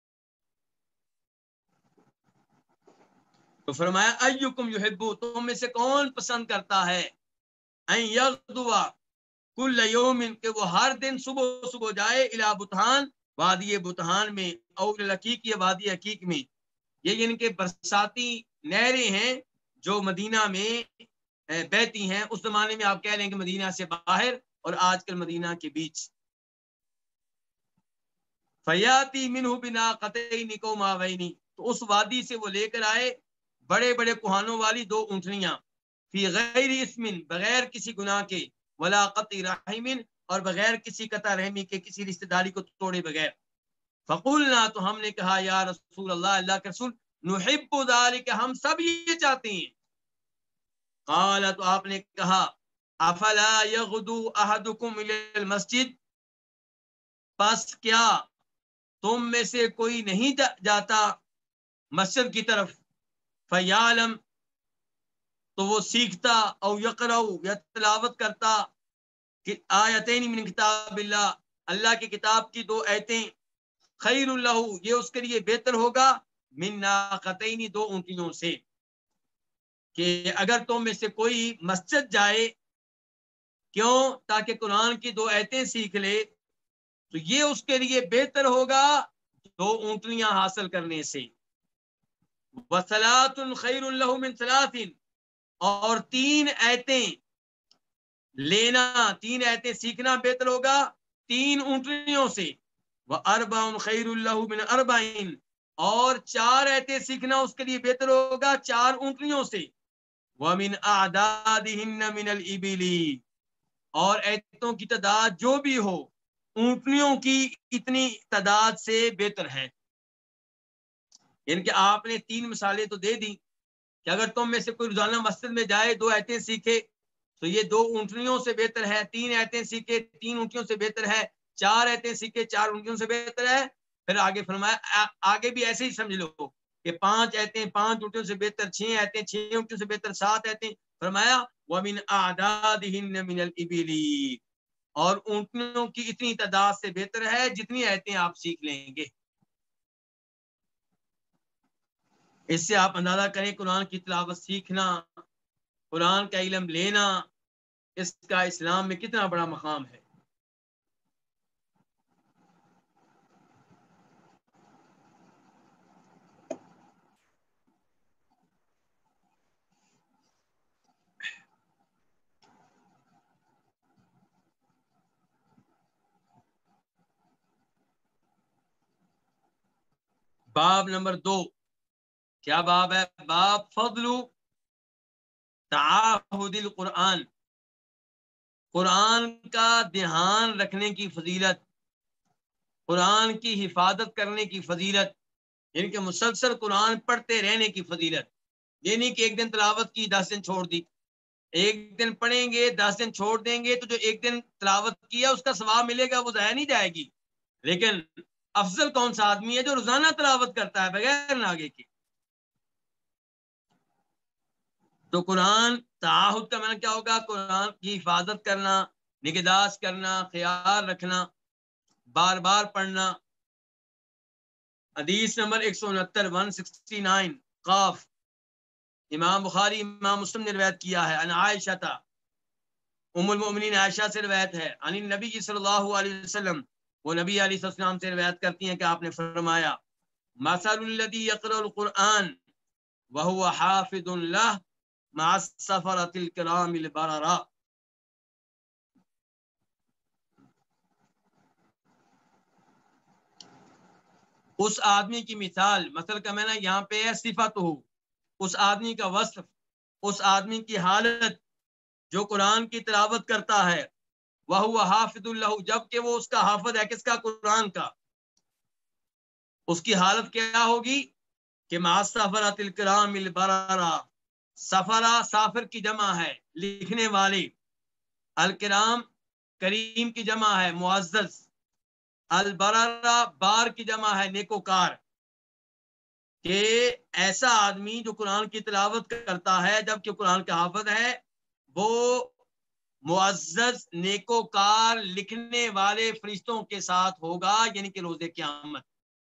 تو فرمایا ایکم یحب، تم میں سے کون پسند کرتا ہے ان یغدو کل یوم، کہ وہ ہر دن صبح صبح جائے الی بطحان، وادی بطحان میں، او الحقیق، یا وادی حقیق میں. یہ ان کے برساتی نہریں ہیں جو مدینہ میں بہتی ہیں. اس زمانے میں آپ کہہ لیں کہ مدینہ سے باہر اور آج کل مدینہ کے بیچ. فیاتی منہ بناقتین قوماوین، تو اس وادی سے وہ لے کر آئے بڑے بڑے کوہانوں والی 2 اونٹنیاں، فی غیر اسم، بغیر کسی گناہ کے، ولا قطع رحم، اور بغیر کسی قطع رحمی کے، کسی رشتہ داری کو توڑے بغیر. فقلنا، تو ہم نے کہا یا رسول اللہ، اللہ کے رسول، نحب ذلک، ہم سب یہ چاہتے ہیں. قال، تو آپ نے کہا افلا یغدو احدکم الی المسجد، پس کیا تم میں سے کوئی نہیں جاتا مسجد کی طرف، فیعلم، تو وہ سیکھتا، او یقرأ، یا تلاوت کرتا، کہ آیتین من کتاب اللہ، اللہ کی کتاب کی 2 آیتیں، خیر اللہ، یہ اس کے لیے بہتر ہوگا، من ناقتین، 2 اونٹنیوں سے. کہ اگر تم میں سے کوئی مسجد جائے، کیوں؟ تاکہ قرآن کی 2 آیتیں سیکھ لے، تو یہ اس کے لیے بہتر ہوگا 2 اونٹنیاں حاصل کرنے سے. وصلاۃ خیر اللہ من ثلاث، اور 3 آیتیں لینا، 3 آیتیں سیکھنا بہتر ہوگا 3 اونٹنیوں سے. واربع خیر اللہ من اربع، اور 4 آیتیں سیکھنا اس کے لیے بہتر ہوگا 4 اونٹنیوں سے. ومن اعدادہن من الابل، اور آیتوں کی تعداد جو بھی ہو اونٹنیوں کی اتنی تعداد سے بہتر ہے. یعنی کہ آپ نے 3 مثالیں تو دے دی کہ اگر تم میں سے کوئی روزانہ مسجد میں جائے 2 آیتیں سیکھے تو یہ 2 اونٹنیوں سے بہتر ہے، 3 آیتیں سیکھے 3 اونٹنیوں سے بہتر ہے، 4 آیتیں سیکھے 4 اونٹنیوں سے بہتر ہے. پھر آگے فرمایا، آگے بھی ایسے ہی سمجھ لو کہ 5 آیتیں 5 اونٹنیوں سے بہتر، 6 آیتیں 6 اونٹنیوں سے بہتر، 7 آیتیں. فرمایا ومن اعدادہن من الابل، اور اونٹنیوں کی اتنی تعداد سے بہتر ہے جتنی آیتیں آپ سیکھ لیں گے. اس سے آپ اندازہ کریں قرآن کی تلاوت سیکھنا، قرآن کا علم لینا، اس کا اسلام میں کتنا بڑا مقام ہے. باب نمبر 2 کیا باب ہے؟ باب فضل تعاہد القرآن، قرآن کا دھیان رکھنے کی فضیلت، قرآن کی حفاظت کرنے کی فضیلت، یعنی کہ مسلسل قرآن پڑھتے رہنے کی فضیلت. یہ نہیں کہ ایک دن تلاوت کی 10 دن چھوڑ دی، ایک دن پڑھیں گے 10 دن چھوڑ دیں گے تو جو ایک دن تلاوت کیا اس کا ثواب ملے گا وہ ضائع نہیں جائے گی. لیکن افضل کون سا آدمی ہے جو روزانہ تلاوت کرتا ہے بغیر ناگے کے. تو قرآن تعاہد کا معنی کیا ہوگا؟ قرآن کی حفاظت کرنا، نگہداشت کرنا، خیال رکھنا، بار بار پڑھنا. حدیث نمبر 169 قاف، امام بخاری امام مسلم نے روایت کیا ہے. ان عائشہ ام المؤمنین عائشہ سے روایت ہے. عن النبی صلی اللہ علیہ وسلم، وہ نبی علیہ السلام سے روایت کرتی ہیں کہ آپ نے فرمایا مثل الذی یقرأ القرآن وهو حافظ له مع السفرة الكرام البررة. اس آدمی کی مثال، مثل کا معنی یہاں پہ ہے صفت ہو، اس آدمی کا وصف، اس آدمی کی حالت جو قرآن کی تلاوت کرتا ہے، وَهُوَ حَافِظٌ لَهُ، جبکہ وہ اس کا حافظ ہے. کس کا؟ قرآن کا. اس کی حالت کیا ہوگی کہ مع السفرة الكرام البررة، سفرہ سافر کی جمع ہے، لکھنے والے، الکرام کریم کی جمع ہے، معزز، البررہ بار کی جمع ہے، نیکوکار. کہ ایسا آدمی جو قرآن کی تلاوت کرتا ہے جبکہ قرآن کا حافظ ہے، وہ معزز نیکوکار لکھنے والے فرشتوں کے ساتھ ہوگا، یعنی کہ روز قیامت.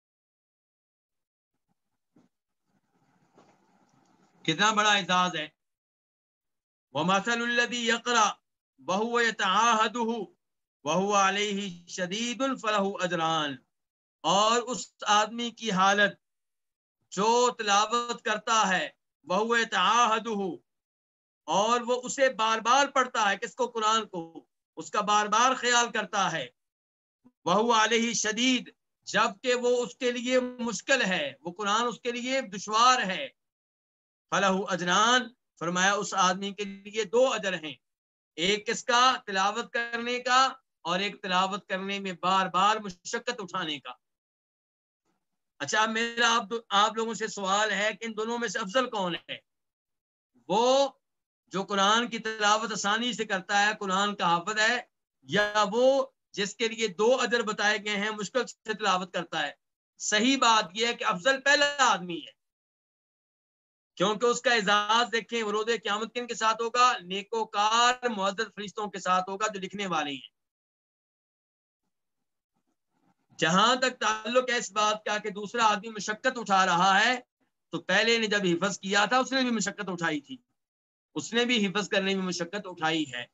کتنا بڑا اعزاز ہے. وَمَثَلُ الَّذِي يَقْرَأُ وَهُوَ يَتَعَاهَدُهُ وَهُوَ عَلَيْهِ شَدِيدٌ فَلَهُ أَجْرَانِ، اور اس آدمی کی حالت جو تلاوت کرتا ہے، وَهُوَ يَتَعَاهَدُهُ، اور وہ اسے بار بار پڑھتا ہے، کس کو؟ قرآن کو. اس کا بار بار خیال کرتا ہے. وَهُوَ عَلَيْهِ شَدِيدٌ، جبکہ وہ اس کے لیے مشکل ہے، وہ قرآن اس کے لیے دشوار ہے. فَلَهُ أَجْرَانِ، فرمایا اس آدمی کے لیے 2 اجر ہیں، ایک کس کا؟ تلاوت کرنے کا، اور ایک تلاوت کرنے میں بار بار مشقت اٹھانے کا. اچھا، میرا آپ لوگوں سے سوال ہے کہ ان دونوں میں سے افضل کون ہے؟ وہ جو قرآن کی تلاوت آسانی سے کرتا ہے، قرآن کا حافظ ہے، یا وہ جس کے لیے 2 اجر بتائے گئے ہیں، مشکل سے تلاوت کرتا ہے؟ صحیح بات یہ ہے کہ افضل پہلا آدمی ہے، کیونکہ اس کا اعزاز دیکھیں، وہ روز قیامت کن کے ساتھ ہوگا؟ نیکوکار معزز فرشتوں کے ساتھ ہوگا جو لکھنے والے ہیں. جہاں تک تعلق ہے اس بات کا کہ دوسرا آدمی مشقت اٹھا رہا ہے، تو پہلے نے جب حفظ کیا تھا اس نے بھی مشقت اٹھائی تھی، اس نے بھی حفظ کرنے میں مشقت اٹھائی ہے.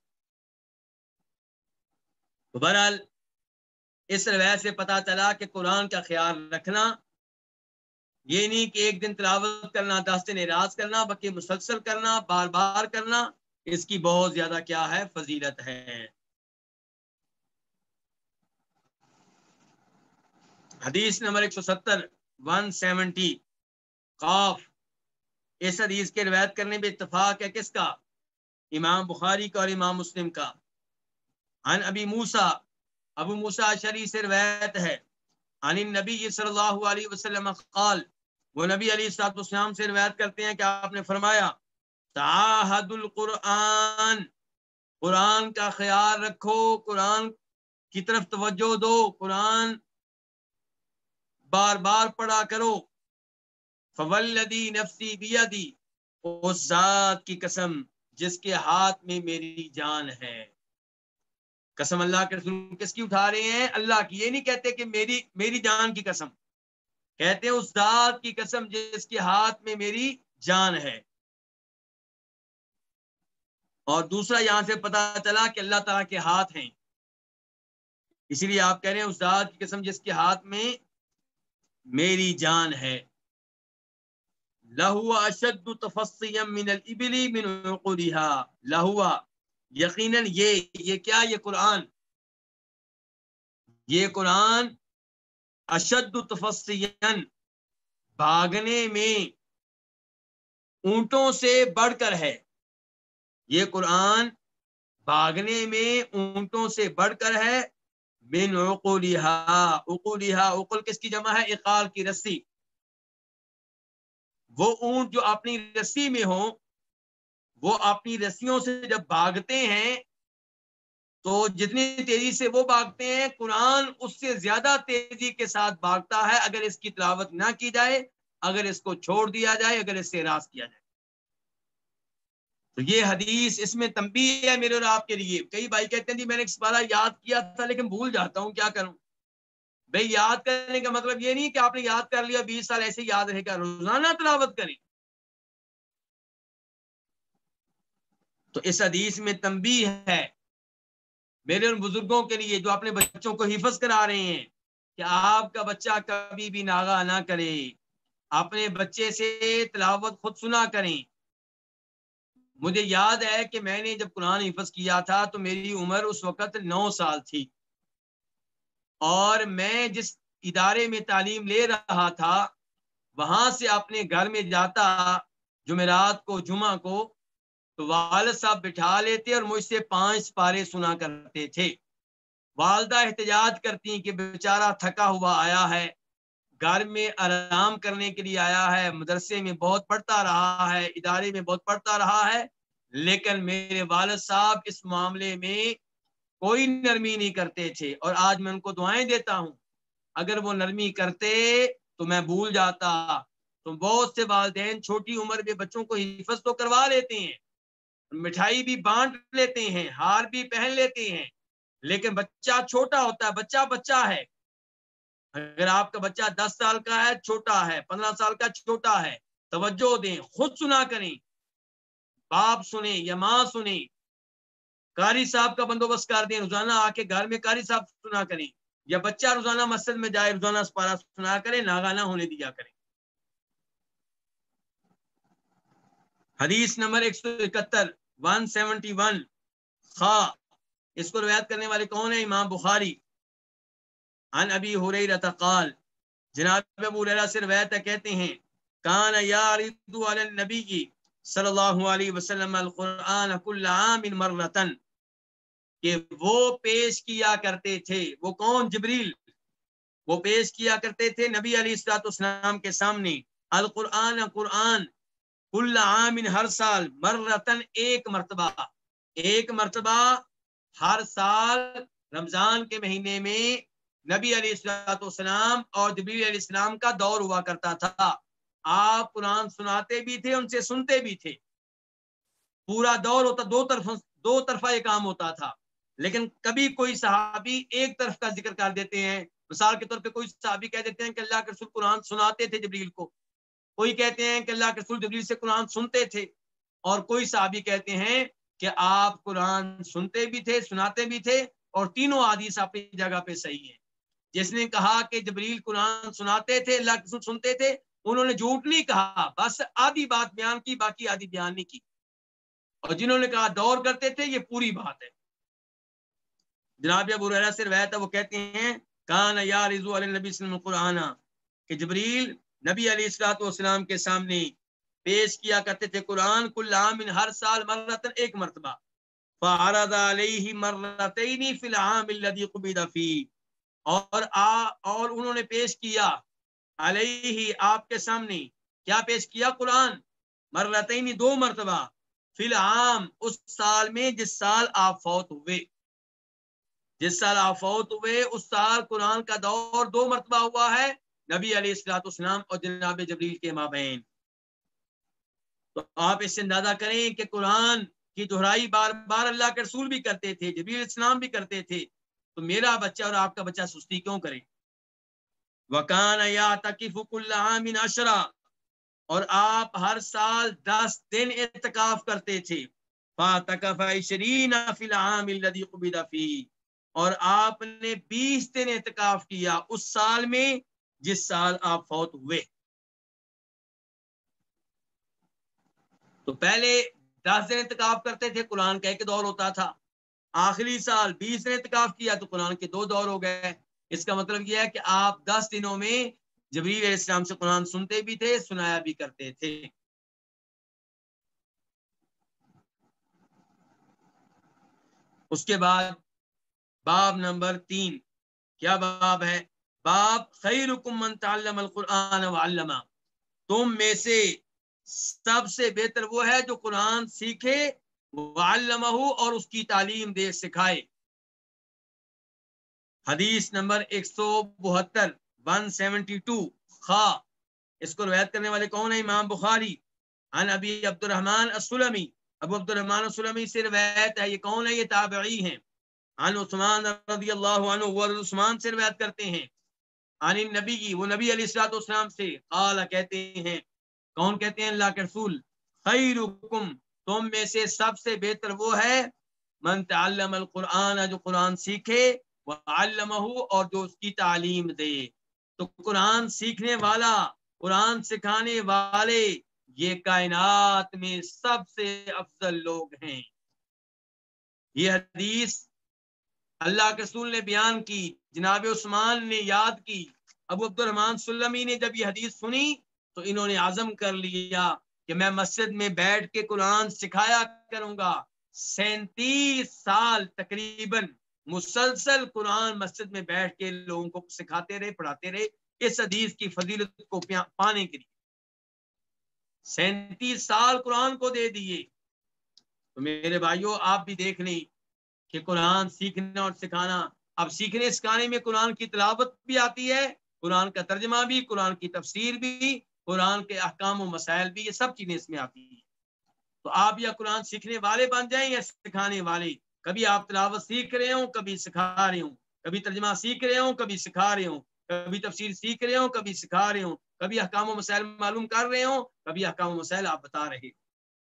تو بہرحال اس روایت سے پتہ چلا کہ قرآن کا خیال رکھنا یہ نہیں کہ ایک دن تلاوت کرنا 10 دن اعراض کرنا، بلکہ مسلسل کرنا، بار بار کرنا، اس کی بہت زیادہ کیا ہے؟ فضیلت ہے. حدیث نمبر 170 قاف، اس حدیث کے روایت کرنے میں اتفاق ہے کس کا؟ امام بخاری کا اور امام مسلم کا. عن ابی موسیٰ، ابو موسیٰ اشعری سے روایت ہے. عن النبی صلی اللہ علیہ وسلم قال، وہ نبی علیہ الصلوۃ والسلام سے روایت کرتے ہیں کہ آپ نے فرمایا تعاہد القرآن، قرآن کا خیال رکھو، قرآن کی طرف توجہ دو، قرآن بار بار پڑھا کرو. فوالذی نفسی بیدی، اس ذات کی قسم جس کے ہاتھ میں میری جان ہے. قسم اللہ کے رسول کس کی اٹھا رہے ہیں؟ اللہ کی. یہ نہیں کہتے کہ میری جان کی قسم، کہتے ہیں اس ذات کی قسم جس کے ہاتھ میں میری جان ہے. اور دوسرا یہاں سے پتا چلا کہ اللہ تعالیٰ کے ہاتھ ہیں، اسی لیے آپ کہہ رہے ہیں اس ذات کی قسم جس کے ہاتھ میں میری جان ہے. لہو اشد تفصیا من الابل من عقولها، لہو یقیناً یہ کیا؟ یہ قرآن اشد تفصیا، بھاگنے میں اونٹوں سے بڑھ کر ہے. یہ قرآن بھاگنے میں اونٹوں سے بڑھ کر ہے. من عقولہا، عقولہا، عقل کس کی جمع ہے؟ عقال کی رسی. وہ اونٹ جو اپنی رسی میں ہوں، وہ اپنی رسیوں سے جب بھاگتے ہیں تو جتنی تیزی سے وہ بھاگتے ہیں، قرآن اس سے زیادہ تیزی کے ساتھ بھاگتا ہے اگر اس کی تلاوت نہ کی جائے، اگر اس کو چھوڑ دیا جائے، اگر اس سے اراض کیا جائے. تو یہ حدیث اس میں تنبیہ ہے میرے اور آپ کے لیے. کئی بھائی کہتے ہیں جی میں نے اس بارہ یاد کیا تھا لیکن بھول جاتا ہوں، کیا کروں؟ بھائی یاد کرنے کا مطلب یہ نہیں کہ آپ نے یاد کر لیا 20 سال ایسے یاد رہے گا. روزانہ تلاوت کریں. تو اس حدیث میں تنبیہ ہے میرے ان بزرگوں کے لیے جو اپنے بچوں کو حفظ کرا رہے ہیں کہ آپ کا بچہ کبھی بھی ناغہ نہ کرے، اپنے بچے سے تلاوت خود سنا کریں. مجھے یاد ہے کہ میں نے جب قرآن حفظ کیا تھا تو میری عمر اس وقت 9 سال تھی، اور میں جس ادارے میں تعلیم لے رہا تھا وہاں سے اپنے گھر میں جاتا جمعرات کو، جمعہ کو، تو والد صاحب بٹھا لیتے اور مجھ سے 5 پارے سنا کرتے تھے. والدہ احتجاج کرتی کہ بیچارہ تھکا ہوا آیا ہے، گھر میں آرام کرنے کے لیے آیا ہے، مدرسے میں بہت پڑھتا رہا ہے، ادارے میں بہت پڑھتا رہا ہے، لیکن میرے والد صاحب اس معاملے میں کوئی نرمی نہیں کرتے تھے. اور آج میں ان کو دعائیں دیتا ہوں، اگر وہ نرمی کرتے تو میں بھول جاتا. تو بہت سے والدین چھوٹی عمر میں بچوں کو حفظ تو کروا لیتے ہیں، مٹھائی بھی بانٹ لیتے ہیں، ہار بھی پہن لیتے ہیں، لیکن بچہ چھوٹا ہوتا ہے. بچہ بچہ ہے. اگر آپ کا بچہ 10 سال کا ہے، چھوٹا ہے، 15 سال کا چھوٹا ہے، توجہ دیں، خود سنا کریں. باپ سنیں یا ماں سنیں، قاری صاحب کا بندوبست کر دیں، روزانہ آ کے گھر میں قاری صاحب سنا کریں، یا بچہ روزانہ مسجد میں جائے، روزانہ پارا سنا کرے، ناغہ نہ ہونے دیا کریں. حدیث نمبر 171 171 خا. اس کو روایت کرنے والے کون ہیں؟ امام بخاری. عن ابی ہریرہ قال، جناب ابو ہریرہ سے روایت ہے، کہتے ہیں کان یعرض علی النبی صلی اللہ علیہ وسلم القرآن کل عام مرتن، کہ وہ پیش کیا کرتے تھے. وہ کون؟ جبریل. وہ پیش کیا کرتے تھے نبی علیہ الصلوۃ والسلام کے سامنے القرآن، قرآن، کل عام ہر سال، مرتن ایک مرتبہ، ایک مرتبہ ہر سال رمضان کے مہینے میں نبی علیہ الصلوۃ والسلام اور جبریل علیہ السلام کا دور ہوا کرتا تھا. آپ قرآن سناتے بھی تھے، ان سے سنتے بھی تھے. پورا دور ہوتا، دو طرفہ یہ کام ہوتا تھا. لیکن کبھی کوئی صحابی ایک طرف کا ذکر کر دیتے ہیں. مثال کے طور پہ کوئی صحابی کہہ دیتے ہیں کہ اللہ کے رسول قرآن سناتے تھے جبریل کو، کوئی کہتے ہیں کہ اللہ کے رسول جبریل سے قرآن سنتے تھے، اور کوئی صحابی کہتے ہیں کہ آپ قرآن سنتے بھی تھے، سناتے بھی تھے. اور تینوں حدیث اپنی جگہ پہ صحیح ہیں. جس نے کہا کہ جبریل قرآن سناتے تھے، اللہ کے رسول سنتے تھے، انہوں نے جھوٹ نہیں کہا، بس آدھی بات بیان کی، باقی آدھی بیان نہیں کی. اور جنہوں نے کہا دور کرتے تھے، یہ پوری بات ہے. جناب ابو ہریرہ سے روایت ہے، وہ کہتے ہیں کان یعرض علی النبی صلی اللہ علیہ وسلم القرآن، کہ جبریل نبی علیہ الصلوۃ والسلام کے سامنے پیش کیا کرتے تھے قرآن کل عام ہر سال، مرتن ایک مرتبہ. فعرض علیہ مرتین فی العام الذی قبض فیہ، اور انہوں نے پیش کیا علیہ آپ کے سامنے، کیا پیش کیا؟ قرآن، مرتین دو مرتبہ، فی العام اس سال میں جس سال آپ فوت ہوئے. جس سال آپ فوت ہوئے اس سال قرآن کا دور 2 مرتبہ ہوا ہے، نبی علیہ الصلوۃ والسلام اور جناب جبریل کے مابین. تو آپ اس سے اندازہ کریں کہ قرآن کی دہرائی بار بار اللہ کے رسول بھی کرتے تھے، جبریل علیہ السلام بھی کرتے تھے، تو میرا بچہ اور آپ کا بچہ سستی کیوں کرے؟ وَكَانَ يَعْتَكِفُ كُلَّ عَامٍ 10، اور آپ ہر سال 10 دن اعتکاف کرتے تھے. فَاعْتَكَفَ 20 فِي الْعَامِ الَّذِي قُبِضَ فِيهِ، اور آپ نے 20 دن اعتکاف کیا اس سال میں جس سال آپ فوت ہوئے. تو پہلے 10 دن اعتکاف کرتے تھے، قرآن کا ایک دور ہوتا تھا. آخری سال 20 دن اعتکاف کیا تو قرآن کے 2 دور ہو گئے. اس کا مطلب یہ ہے کہ آپ 10 دنوں میں جبریل علیہ السلام سے قرآن سنتے بھی تھے، سنایا بھی کرتے تھے۔ اس کے بعد باب نمبر 3، کیا باب ہے؟ باب خیرکم من تعلم القرآن وعلمہ، تم میں سے سب سے بہتر وہ ہے جو قرآن سیکھے، وعلمہ، اور اس کی تعلیم دے، سکھائے۔ حدیث نمبر 172 172 خا، اس کو روایت کرنے والے کون ہیں؟ امام بخاری۔ عن ابی عبد الرحمن السلمی، ابو عبد الرحمن السلمی سے روایت ہے۔ یہ کون ہے؟ یہ تابعی ہیں۔ عن عثمان رضی اللہ عنہ، وہ عثمان سے روایت کرتے ہیں۔ عن النبی، وہ نبی علیہ الصلوۃ والسلام سے، قال، کہتے ہیں، کون کہتے ہیں؟ اللہ کے رسول، خیرکم، تم میں سے سب سے بہتر وہ ہے، من تعلم القرآن، جو قرآن سیکھے، وعلمہ، اور جو اس کی تعلیم دے۔ تو قرآن سیکھنے والا، قرآن سکھانے والے، یہ کائنات میں سب سے افضل لوگ ہیں۔ یہ حدیث اللہ کے رسول نے بیان کی، جناب عثمان نے یاد کی۔ ابو عبد الرحمن سلمی نے جب یہ حدیث سنی تو انہوں نے عزم کر لیا کہ میں مسجد میں بیٹھ کے قرآن سکھایا کروں گا۔ 37 سال تقریباً مسلسل قرآن مسجد میں بیٹھ کے لوگوں کو سکھاتے رہے، پڑھاتے رہے، اس حدیث کی فضیلت کو پانے کے لیے 37 سال قرآن کو دے دیے۔ تو میرے بھائیوں، آپ بھی دیکھ لیں کہ قرآن سیکھنا اور سکھانا، اب سیکھنے سکھانے میں قرآن کی تلاوت بھی آتی ہے، قرآن کا ترجمہ بھی، قرآن کی تفسیر بھی، قرآن کے احکام و مسائل بھی، یہ سب چیزیں اس میں آتی ہیں۔ تو آپ یا قرآن سیکھنے والے بن جائیں یا سکھانے والے۔ کبھی آپ تلاوت سیکھ رہے ہوں، کبھی سکھا رہے ہوں، کبھی ترجمہ سیکھ رہے ہوں، کبھی سکھا رہے ہوں، کبھی تفسیر سیکھ رہے ہوں، کبھی سکھا رہے ہوں، کبھی احکام و مسائل معلوم کر رہے ہوں، کبھی احکام و مسائل آپ بتا رہے ہوں۔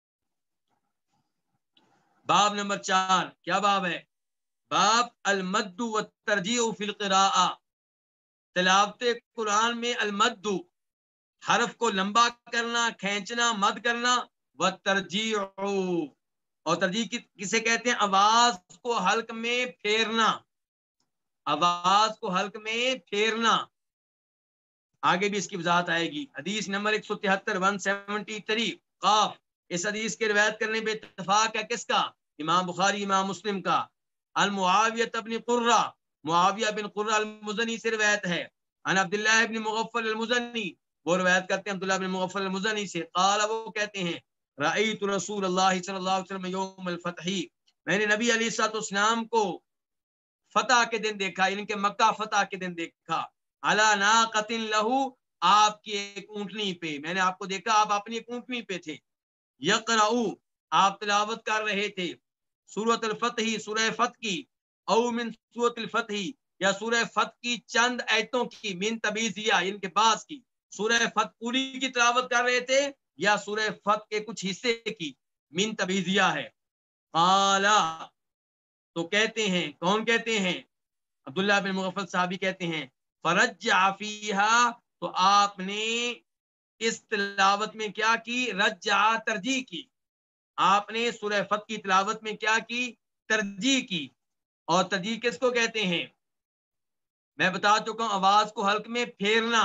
باب نمبر 4، کیا باب ہے؟ باب المد والترجیع فی القراءہ، تلاوت قرآن میں المد، حرف کو لمبا کرنا، کھینچنا، مد کرنا، والترجیع، اور ترجیع کسے کہتے ہیں؟ آواز کو حلق میں پھیرنا، آواز کو حلق میں پھیرنا۔ آگے بھی اس کی وضاحت آئے گی۔ حدیث نمبر 173 173 قاف، اس حدیث کے روایت کرنے پہ اتفاق ہے کس کا؟ امام بخاری، امام مسلم کا۔ المعاویہ بن قرہ، معاویہ بن قرہ المزنی سے روایت ہے۔ عن عبداللہ بن مغفل المزنی، وہ روایت کرتے ہیں عبداللہ بن مغفل المزنی سے، قال، وہ کہتے ہیں، رأیت رسول اللہ صلی اللہ علیہ وسلم یوم الفتح، میں نے نبی علیہ الصلوۃ والسلام کو فتح کے دن دیکھا، یعنی کہ مکہ فتح کے دن دیکھا، علی ناقۃ لہو، آپ کی ایک اونٹنی پہ، میں نے آپ کو دیکھا، آپ اپنی ایک اونٹنی پہ تھے، یقرأ، آپ تلاوت کر رہے تھے، سورۃ الفتح، سورہ فتح کی، او من سورۃ الفتح، یا سورہ فتح کی چند آیتوں کی، من تبیزیہ، یعنی کہ بعض کی، سورہ فتح پوری کی تلاوت کر رہے تھے یا سورہ فتح کے کچھ حصے کی، من تبیزیہ ہے۔ قال، تو کہتے ہیں، کون کہتے ہیں؟ عبداللہ بن مغفل صحابی کہتے ہیں، فرجع فیہا، تو آپ نے اس تلاوت میں کیا کی؟ رجع، ترجیح کی، آپ نے سورہ فتح کی تلاوت میں کیا کی؟ ترجیح کی۔ اور ترجیح کس کو کہتے ہیں؟ میں بتا چکا ہوں، آواز کو حلق میں پھیرنا۔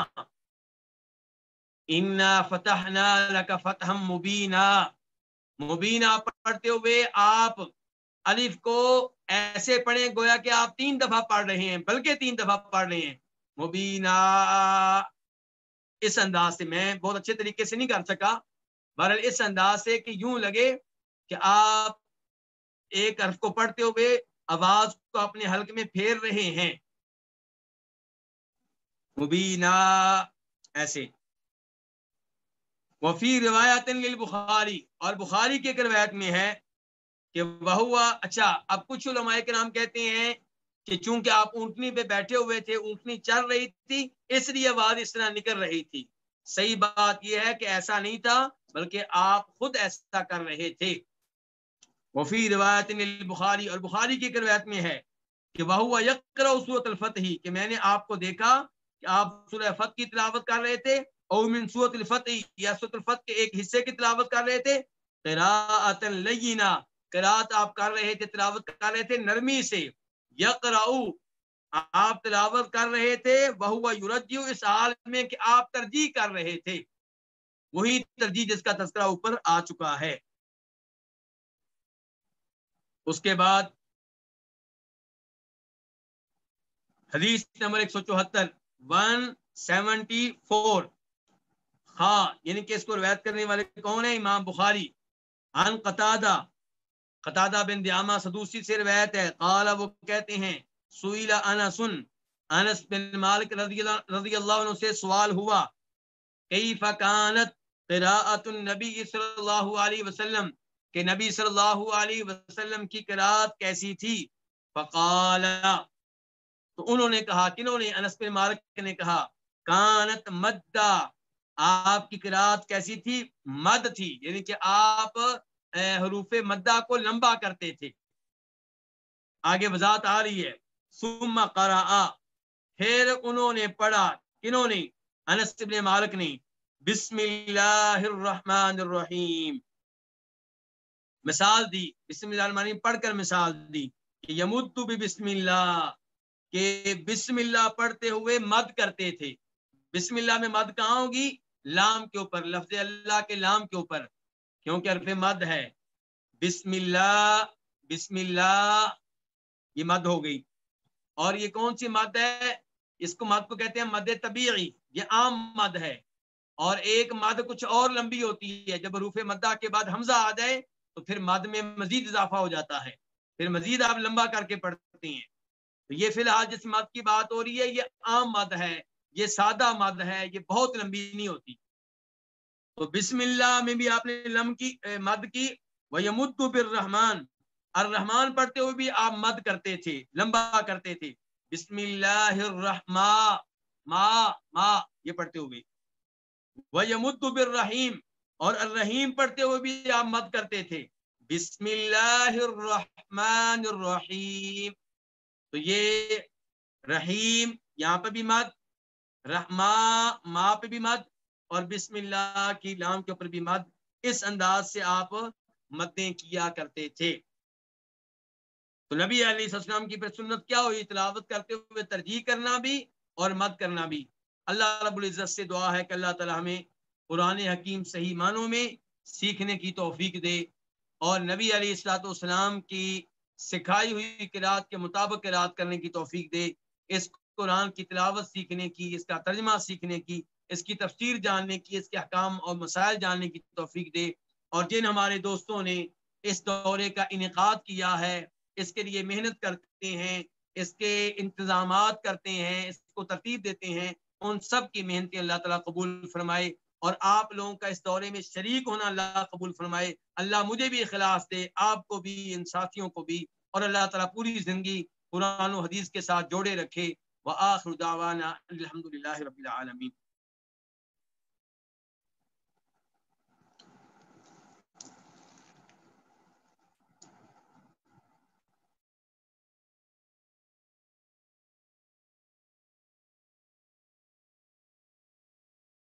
انا فتحنا لک فتحا مبینا، مبینہ پڑھتے ہوئے آپ الف کو ایسے پڑھیں گویا کہ آپ 3 دفعہ پڑھ رہے ہیں، بلکہ 3 دفعہ پڑھ رہے ہیں، مبینہ، اس انداز سے۔ میں بہت اچھے طریقے سے نہیں کر سکا، بہرحال اس انداز سے کہ یوں لگے کہ آپ ایک حرف کو پڑھتے ہوئے آواز کو اپنے حلق میں پھیر رہے ہیں، مبینہ، ایسے۔ وفی روایت للبخاری، اور بخاری کی ایک روایت میں ہے کہ وہ، اچھا، اب کچھ علماء کرام کہتے ہیں کہ چونکہ آپ اونٹنی پہ بیٹھے ہوئے تھے، اونٹنی چل رہی تھی، اس لیے آواز اس طرح نکل رہی تھی۔ صحیح بات یہ ہے کہ ایسا نہیں تھا، بلکہ آپ خود ایسا کر رہے تھے۔ وفی روایت للبخاری، اور بخاری کی ایک روایت میں ہے کہ وہ یقرأ سورۃ الفتح، کہ میں نے آپ کو دیکھا کہ آپ سورہ فتح کی تلاوت کر رہے تھے، او من سورۃ الفتح، یا سورۃ الفتح کے ایک حصے کی تلاوت کر رہے تھے، قراءۃ لینا، قرات آپ کر رہے تھے، تلاوت کر رہے تھے نرمی سے، یقرأ، آپ تلاوت کر رہے تھے وہو یرجع، اس حال میں کہ آپ ترجیح کر رہے تھے، وہی ترجیح جس کا تذکرہ اوپر آ چکا ہے۔ اس کے بعد حدیث نمبر 174 174، ہاں یعنی کہ اس کو روایت کرنے والے کون ہیں؟ امام بخاری۔ عن قتادہ، قتادہ بن دعامہ سدوسی سے روایت ہے، قال وہ کہتے ہیں سئل انس، انس بن مالک رضی اللہ عنہ سے سوال ہوا، کیف کانت قراءۃ النبی صلی اللہ علیہ وسلم، کہ نبی صلی اللہ علیہ وسلم کی قراءت کیسی تھی؟ فقال، تو انہوں نے کہا، کنہوں نے؟ انس بن مالک نے کہا، کانت مدہ، آپ کی قراءت کیسی تھی؟ مد تھی، یعنی کہ آپ حروف مدہ کو لمبا کرتے تھے۔ آگے وضاحت آ رہی ہے، ثم قرأ، پھر انہوں نے پڑھا، کنہوں نے؟ انس بن مالک نے، بسم اللہ الرحمن الرحیم، مثال دی، بسم اللہ الرحمن الرحیم پڑھ کر مثال دی کہ یمد بسم اللہ، کہ بسم اللہ پڑھتے ہوئے مد کرتے تھے۔ بسم اللہ میں مد کہاں ہوگی؟ لام کے اوپر، لفظ اللہ کے لام کے اوپر، کیونکہ حرف مد ہے۔ بسم اللہ، بسم اللہ، یہ مد ہو گئی۔ اور یہ کون سی مد ہے؟ اس کو مد کو کہتے ہیں مد طبیعی، یہ عام مد ہے۔ اور ایک مد کچھ اور لمبی ہوتی ہے، جب حروف مدہ کے بعد حمزہ آ جائے تو پھر مد میں مزید اضافہ ہو جاتا ہے، پھر مزید آپ لمبا کر کے پڑھتے ہیں۔ تو یہ فی الحال جس مد کی بات ہو رہی ہے یہ عام مد ہے، یہ سادہ مد ہے، یہ بہت لمبی نہیں ہوتی۔ تو بسم اللہ میں بھی آپ نے لم کی مد کی، وَيَمُدُّ بِالرَّحْمَانِ، الرحمان پڑھتے ہوئے بھی آپ مد کرتے تھے، لمبا کرتے تھے۔ بسم اللہ الرحمن، ما یہ پڑھتے ہوئے، وَيَمُدُّ بِالرَّحِيمِ، اور الرحیم پڑھتے ہوئے بھی آپ مد کرتے تھے۔ بسم اللہ الرحمن الرحیم، تو یہ رحیم یہاں پہ بھی مد، رحما ما پہ بھی مد، اور بسم اللہ کی لام کے اوپر بھی مد، اس انداز سے آپ مدیں کیا کرتے تھے۔ تو نبی علیہ السلام کی پھر سنت کیا ہوئی؟ تلاوت کرتے ہوئے ترجیح کرنا بھی اور مد کرنا بھی۔ اللہ رب العزت سے دعا ہے کہ اللہ تعالی ہمیں قرآن حکیم صحیح معنوں میں سیکھنے کی توفیق دے، اور نبی علیہ السلام کی سکھائی ہوئی قرات کے مطابق قرات کرنے کی توفیق دے، اس قرآن کی تلاوت سیکھنے کی، اس کا ترجمہ سیکھنے کی، اس کی تفسیر جاننے کی، اس کے احکام اور مسائل جاننے کی توفیق دے۔ اور جن ہمارے دوستوں نے اس دورے کا انعقاد کیا ہے، اس کے لیے محنت کرتے ہیں، اس کے انتظامات کرتے ہیں، اس کو ترتیب دیتے ہیں، ان سب کی محنتیں اللہ تعالیٰ قبول فرمائے، اور آپ لوگوں کا اس دورے میں شریک ہونا اللہ قبول فرمائے۔ اللہ مجھے بھی اخلاص دے، آپ کو بھی، ان ساتھیوں کو بھی، اور اللہ تعالیٰ پوری زندگی قرآن و حدیث کے ساتھ جوڑے رکھے۔ وآخر دعوانا الحمدللہ رب العالمین۔